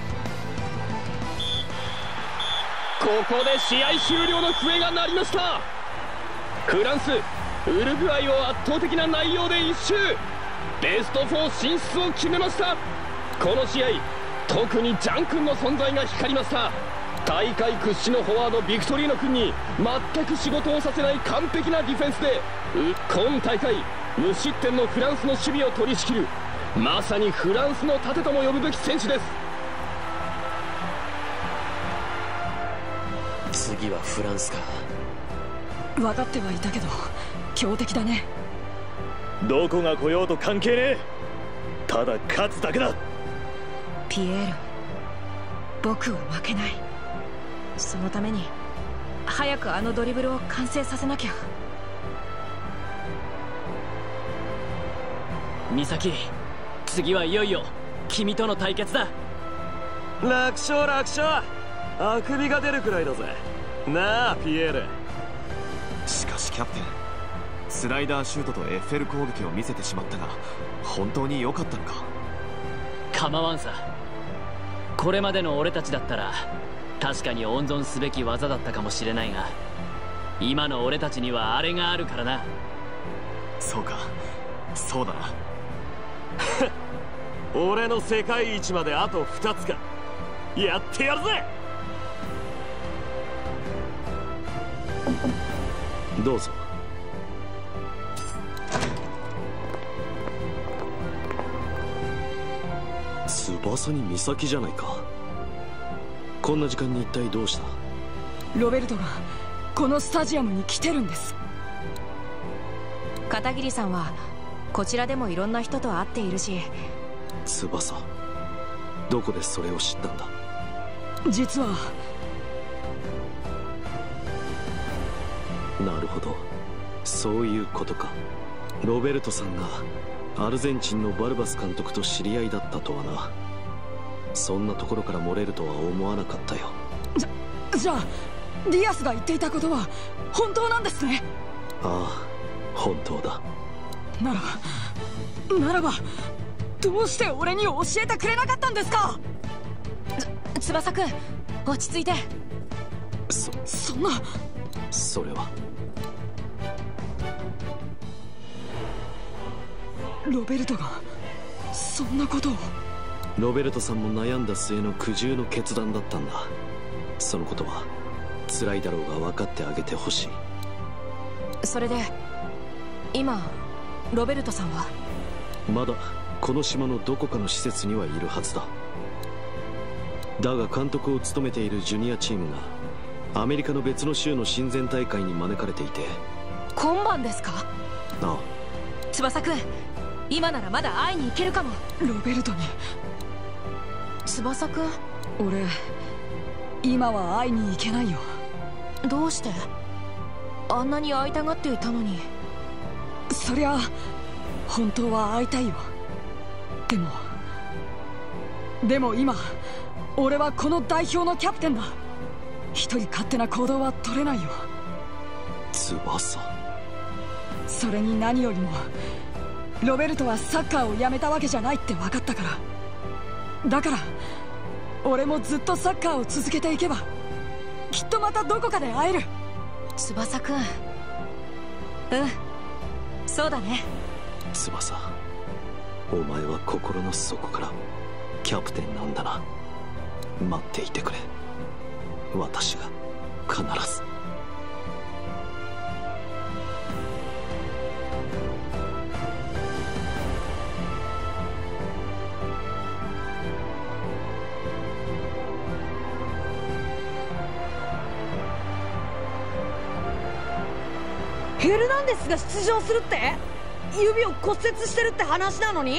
ここで試合終了の笛が鳴りました。フランス、ウルグアイを圧倒的な内容で一蹴、ベスト4進出を決めました。この試合、特にジャン君の存在が光りました。大会屈指のフォワードビクトリーノ君に全く仕事をさせない完璧なディフェンスで今大会無失点のフランスの守備を取り仕切る、まさにフランスの盾とも呼ぶべき選手です。 次はフランスか。 分かってはいたけど強敵だね。 どこが来ようと関係ねえ。ただ勝つだけだ。 ピエール、僕は負けない。そのために早くあのドリブルを完成させなきゃ。 美咲、次はいよいよ君との対決だ。 楽勝楽勝、あくびが出るくらいだぜなあピエール。 しかしキャプテン、スライダーシュートとエッフェル攻撃を見せてしまったが本当に良かったのか。 構わんさ。これまでの俺たちだったら確かに温存すべき技だったかもしれないが、今の俺たちにはあれがあるからな。 そうか、そうだな。 俺の世界一まであと2つか。やってやるぜ。 どうぞ。翼に美咲じゃないか。こんな時間に一体どうした。 ロベルトがこのスタジアムに来てるんです。 片桐さんはこちらでもいろんな人と会っているし。 翼、どこでそれを知ったんだ。 実は。 なるほど、そういうことか。ロベルトさんがアルゼンチンのバルバス監督と知り合いだったとはな。そんなところから漏れるとは思わなかったよ。 じゃあディアスが言っていたことは本当なんですね。 ああ、本当だ。 ならばどうして俺に教えてくれなかったんですか。 翼くん、落ち着いて。 そんな。 それはロベルトがそんなことを。 ロベルトさんも悩んだ末の苦渋の決断だったんだ。そのことは辛いだろうが分かってあげてほしい。 それで今ロベルトさんはまだこの島のどこかの施設にはいるはずだ。だが監督を務めているジュニアチームがアメリカの別の州の親善大会に招かれていて。 今晩ですか。 ああ。 翼くん、今ならまだ会いに行けるかも。 ロベルトに。 翼くん、 俺今は会いに行けないよ。 どうして。あんなに会いたがっていたのに。 そりゃ本当は会いたいよ。でも今俺はこの代表のキャプテンだ。一人勝手な行動は取れないよ。 翼。 それに何よりもロベルトはサッカーをやめたわけじゃないって分かったから。だから俺もずっとサッカーを続けていけばきっとまたどこかで会える。 翼くん、そうだね。 翼、お前は心の底からキャプテンなんだな。待っていてくれ。私が必ず。 ヘルナンデスが出場するって。指を骨折してるって話なのに。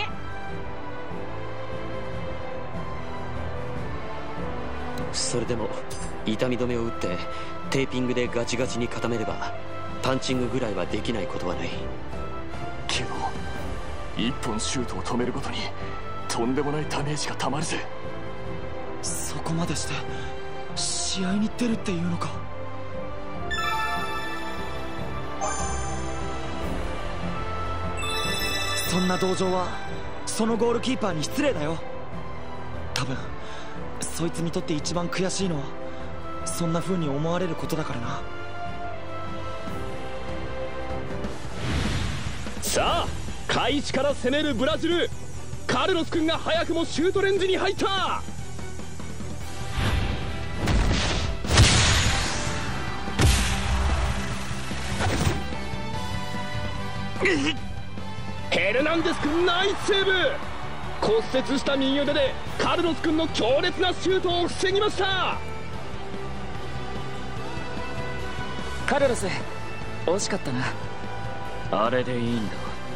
それでも痛み止めを打ってテーピングでガチガチに固めればパンチングぐらいはできないことはない。 けど一本シュートを止めるごとにとんでもないダメージがたまるぜ。 そこまでして試合に出るっていうのか。そんな同情はそのゴールキーパーに失礼だよ。多分そいつにとって一番悔しいのはそんな風に思われることだからな。 さあ開始から攻めるブラジル。カルロス君が早くもシュートレンジに入った。ヘルナンデス君ナイスセーブ。骨折した右腕でカルロス君の強烈なシュートを防ぎました。 カルロス惜しかったな。 あれでいいんだ。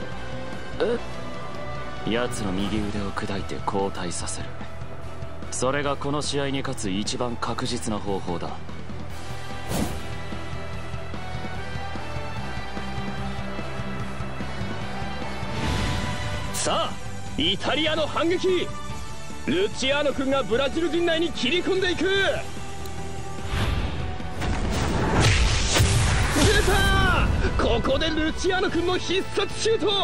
奴の右腕を砕いて交代させる。それがこの試合に勝つ一番確実な方法だ。 さあイタリアの反撃。ルチアーノ君がブラジル陣内に切り込んでいく。出た。ここでルチアーノ君の必殺シュート。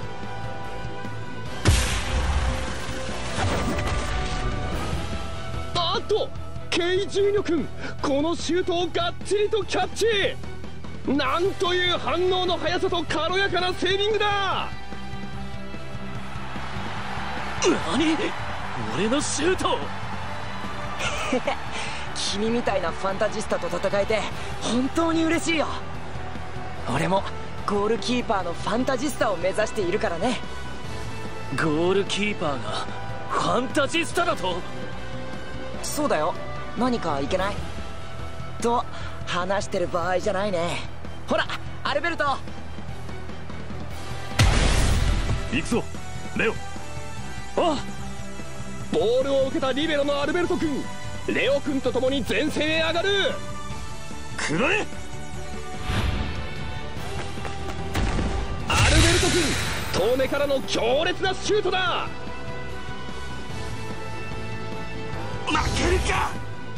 あっとケイ・ジューニョ君、このシュートをがっちりとキャッチ。なんという反応の速さと軽やかなセービングだ。 何？俺のシュート君みたいなファンタジスタと戦えて本当に嬉しいよ。俺もゴールキーパーのファンタジスタを目指しているからね。 ゴールキーパーがファンタジスタだと？ そうだよ。何かいけないと話してる場合じゃないね。ほらアルベルト。 行くぞレオ。 あ、ボールを受けたリベロのアルベルト君、レオ君と共に前線へ上がる。 くらえ。 アルベルト君、遠目からの強烈なシュートだ。 負けるか。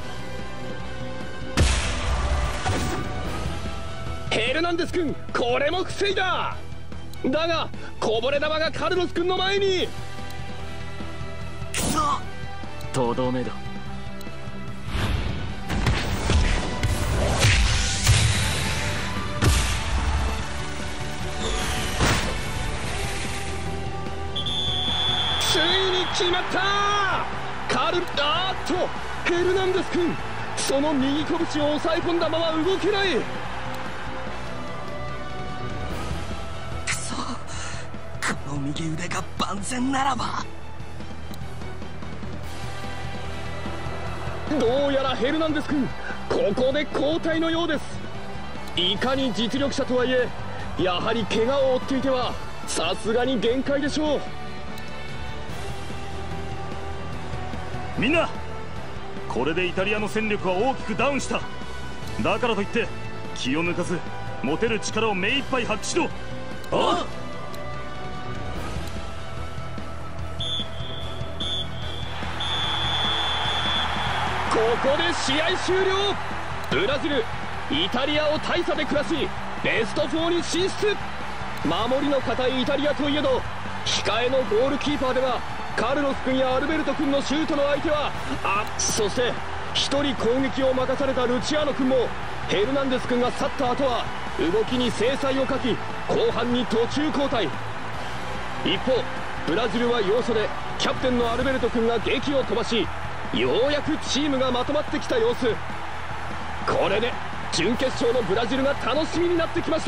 ヘルナンデス君、これも防いだ。だがこぼれ球がカルロス君の前に。 くそ、とどめだ。 ついに決まった。あーっとヘルナンデス君、その右拳を押さえ込んだまま動けない。 くそ、この右腕が万全ならば。 どうやらヘルナンデス君、ここで交代のようです。いかに実力者とはいえ、やはり怪我を負っていてはさすがに限界でしょう。 みんな、これでイタリアの戦力は大きくダウンした。だからといって気を抜かず持てる力を目いっぱい発揮しろ。ああ、 ここで試合終了。ブラジル、イタリアを大差で下しベスト4に進出。守りの堅いイタリアといえど、控えのゴールキーパーではカルロス君やアルベルト君のシュートの相手はそして一人攻撃を任されたルチアーノ君も、ヘルナンデス君が去った後は動きに精彩を欠き、後半に途中交代。一方ブラジルは要所でキャプテンのアルベルト君が檄を飛ばし、ようやくチームがまとまってきた様子。これで準決勝のブラジルが楽しみになってきました。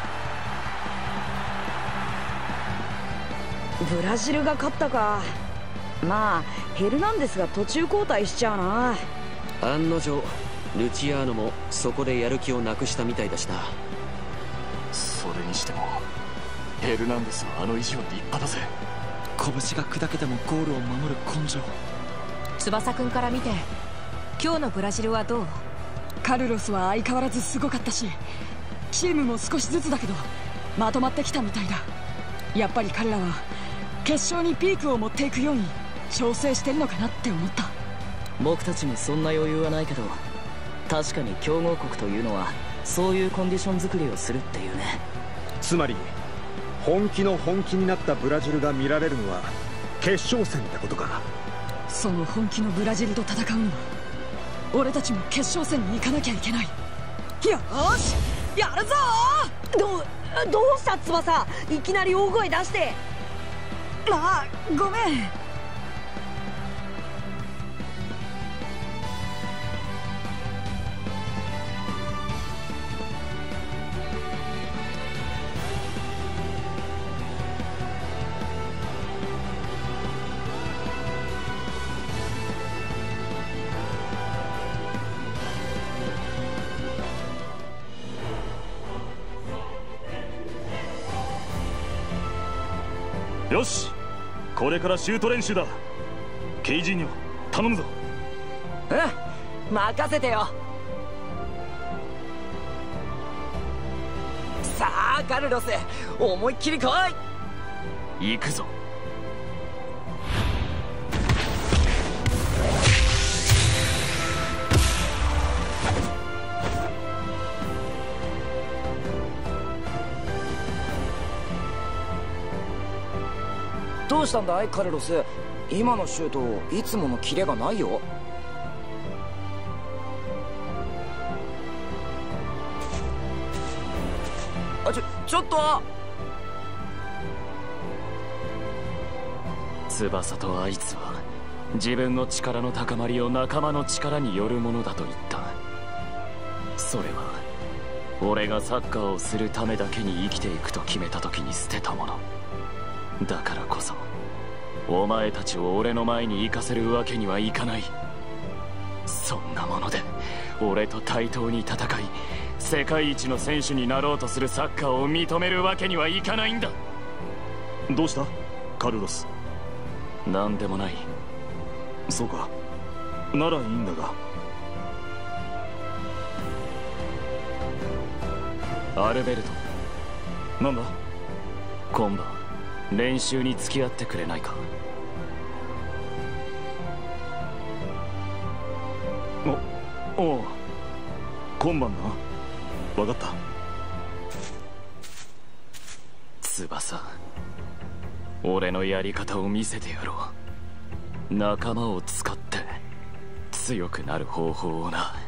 ブラジルが勝ったか。まあヘルナンデスが途中交代しちゃうな。 案の定ルチアーノもそこでやる気をなくしたみたいだしな。 それにしてもヘルナンデスのあの意地は立派だぜ。 拳が砕けてもゴールを守る根性。 翼くんから見て今日のブラジルはどう？ カルロスは相変わらずすごかったし、チームも少しずつだけどまとまってきたみたいだ。やっぱり彼らは決勝にピークを持っていくように調整してるのかなって思った。 僕たちにそんな余裕はないけど、確かに強豪国というのはそういうコンディション作りをするっていうね。 つまり本気の本気になったブラジルが見られるのは決勝戦ってことか。 その本気のブラジルと戦うには俺たちも決勝戦に行かなきゃいけない。よーしやるぞー。どうした翼、いきなり大声出して。 あ、ごめん。 よし、これからシュート練習だ。ケイジーニョ頼むぞ。 うん、任せてよ。さあカルロス、思いっきり来い。 行くぞ。 どうしたんだいカルロス、今のシュートいつものキレがないよ。ちょっと。 翼とあいつは自分の力の高まりを仲間の力によるものだと言った。それは俺がサッカーをするためだけに生きていくと決めた時に捨てたものだからこそ、お前たちを俺の前に行かせるわけにはいかない。そんなもので俺と対等に戦い、世界一の選手になろうとするサッカーを認めるわけにはいかないんだ。 どうしたカルロス。 なんでもない。 そうか、ならいいんだが。 アルベルト。 なんだ。 今晩練習に付き合ってくれないか。 おう、今晩な。分かった。 翼、俺のやり方を見せてやろう。仲間を使って強くなる方法をな。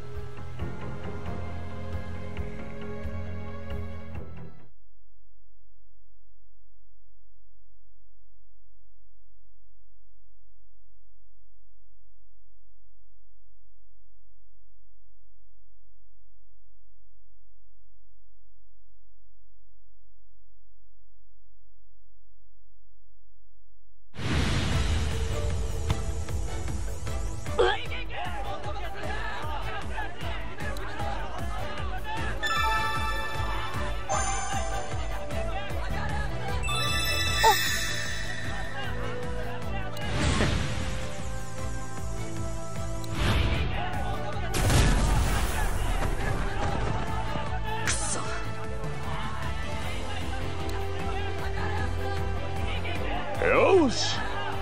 よし。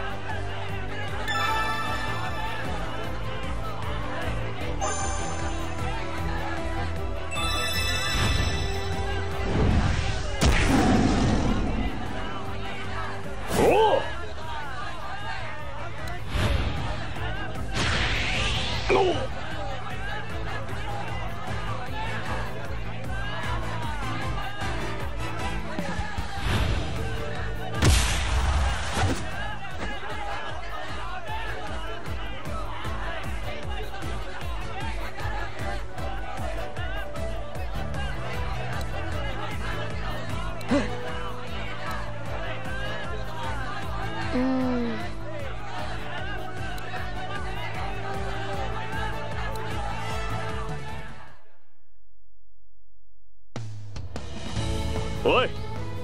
おい。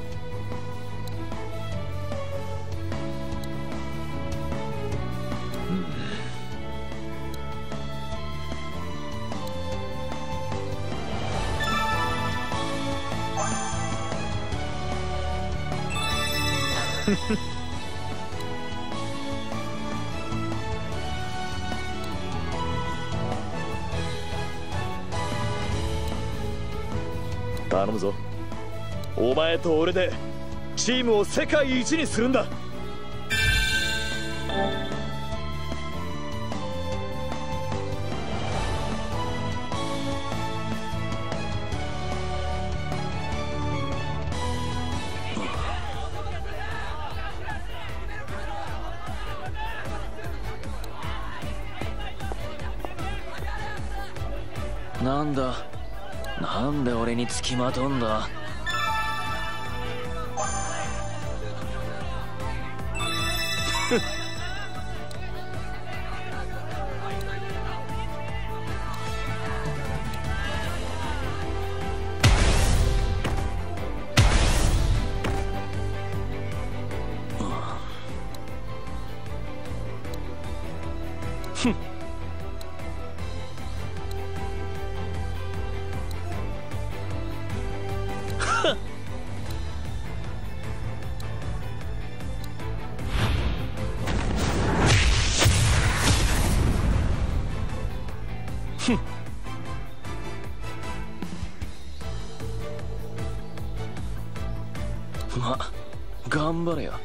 頼むぞ。お前と俺でチームを世界一にするんだ。 なんで俺につきまとんだ。 ま、頑張れよ。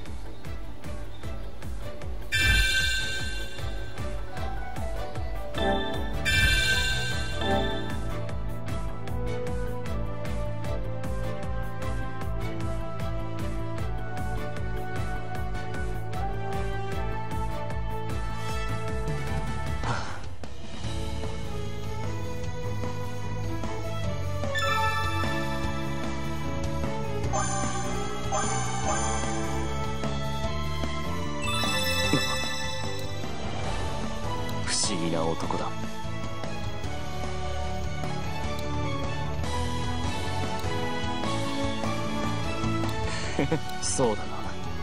不思議な男だ。そうだな。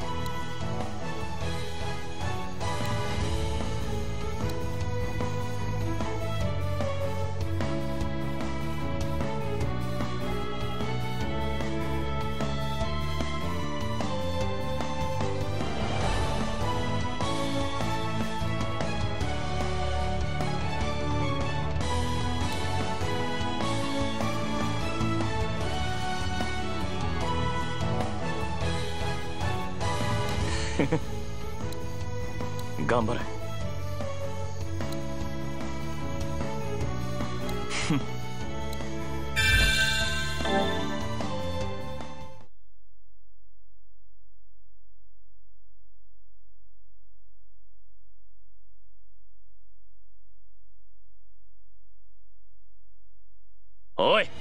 頑張れ。おい、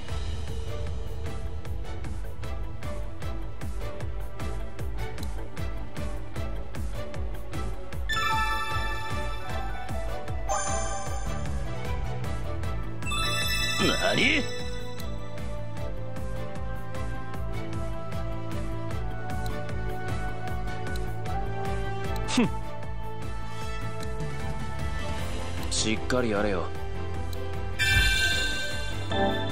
何？しっかりやれよ。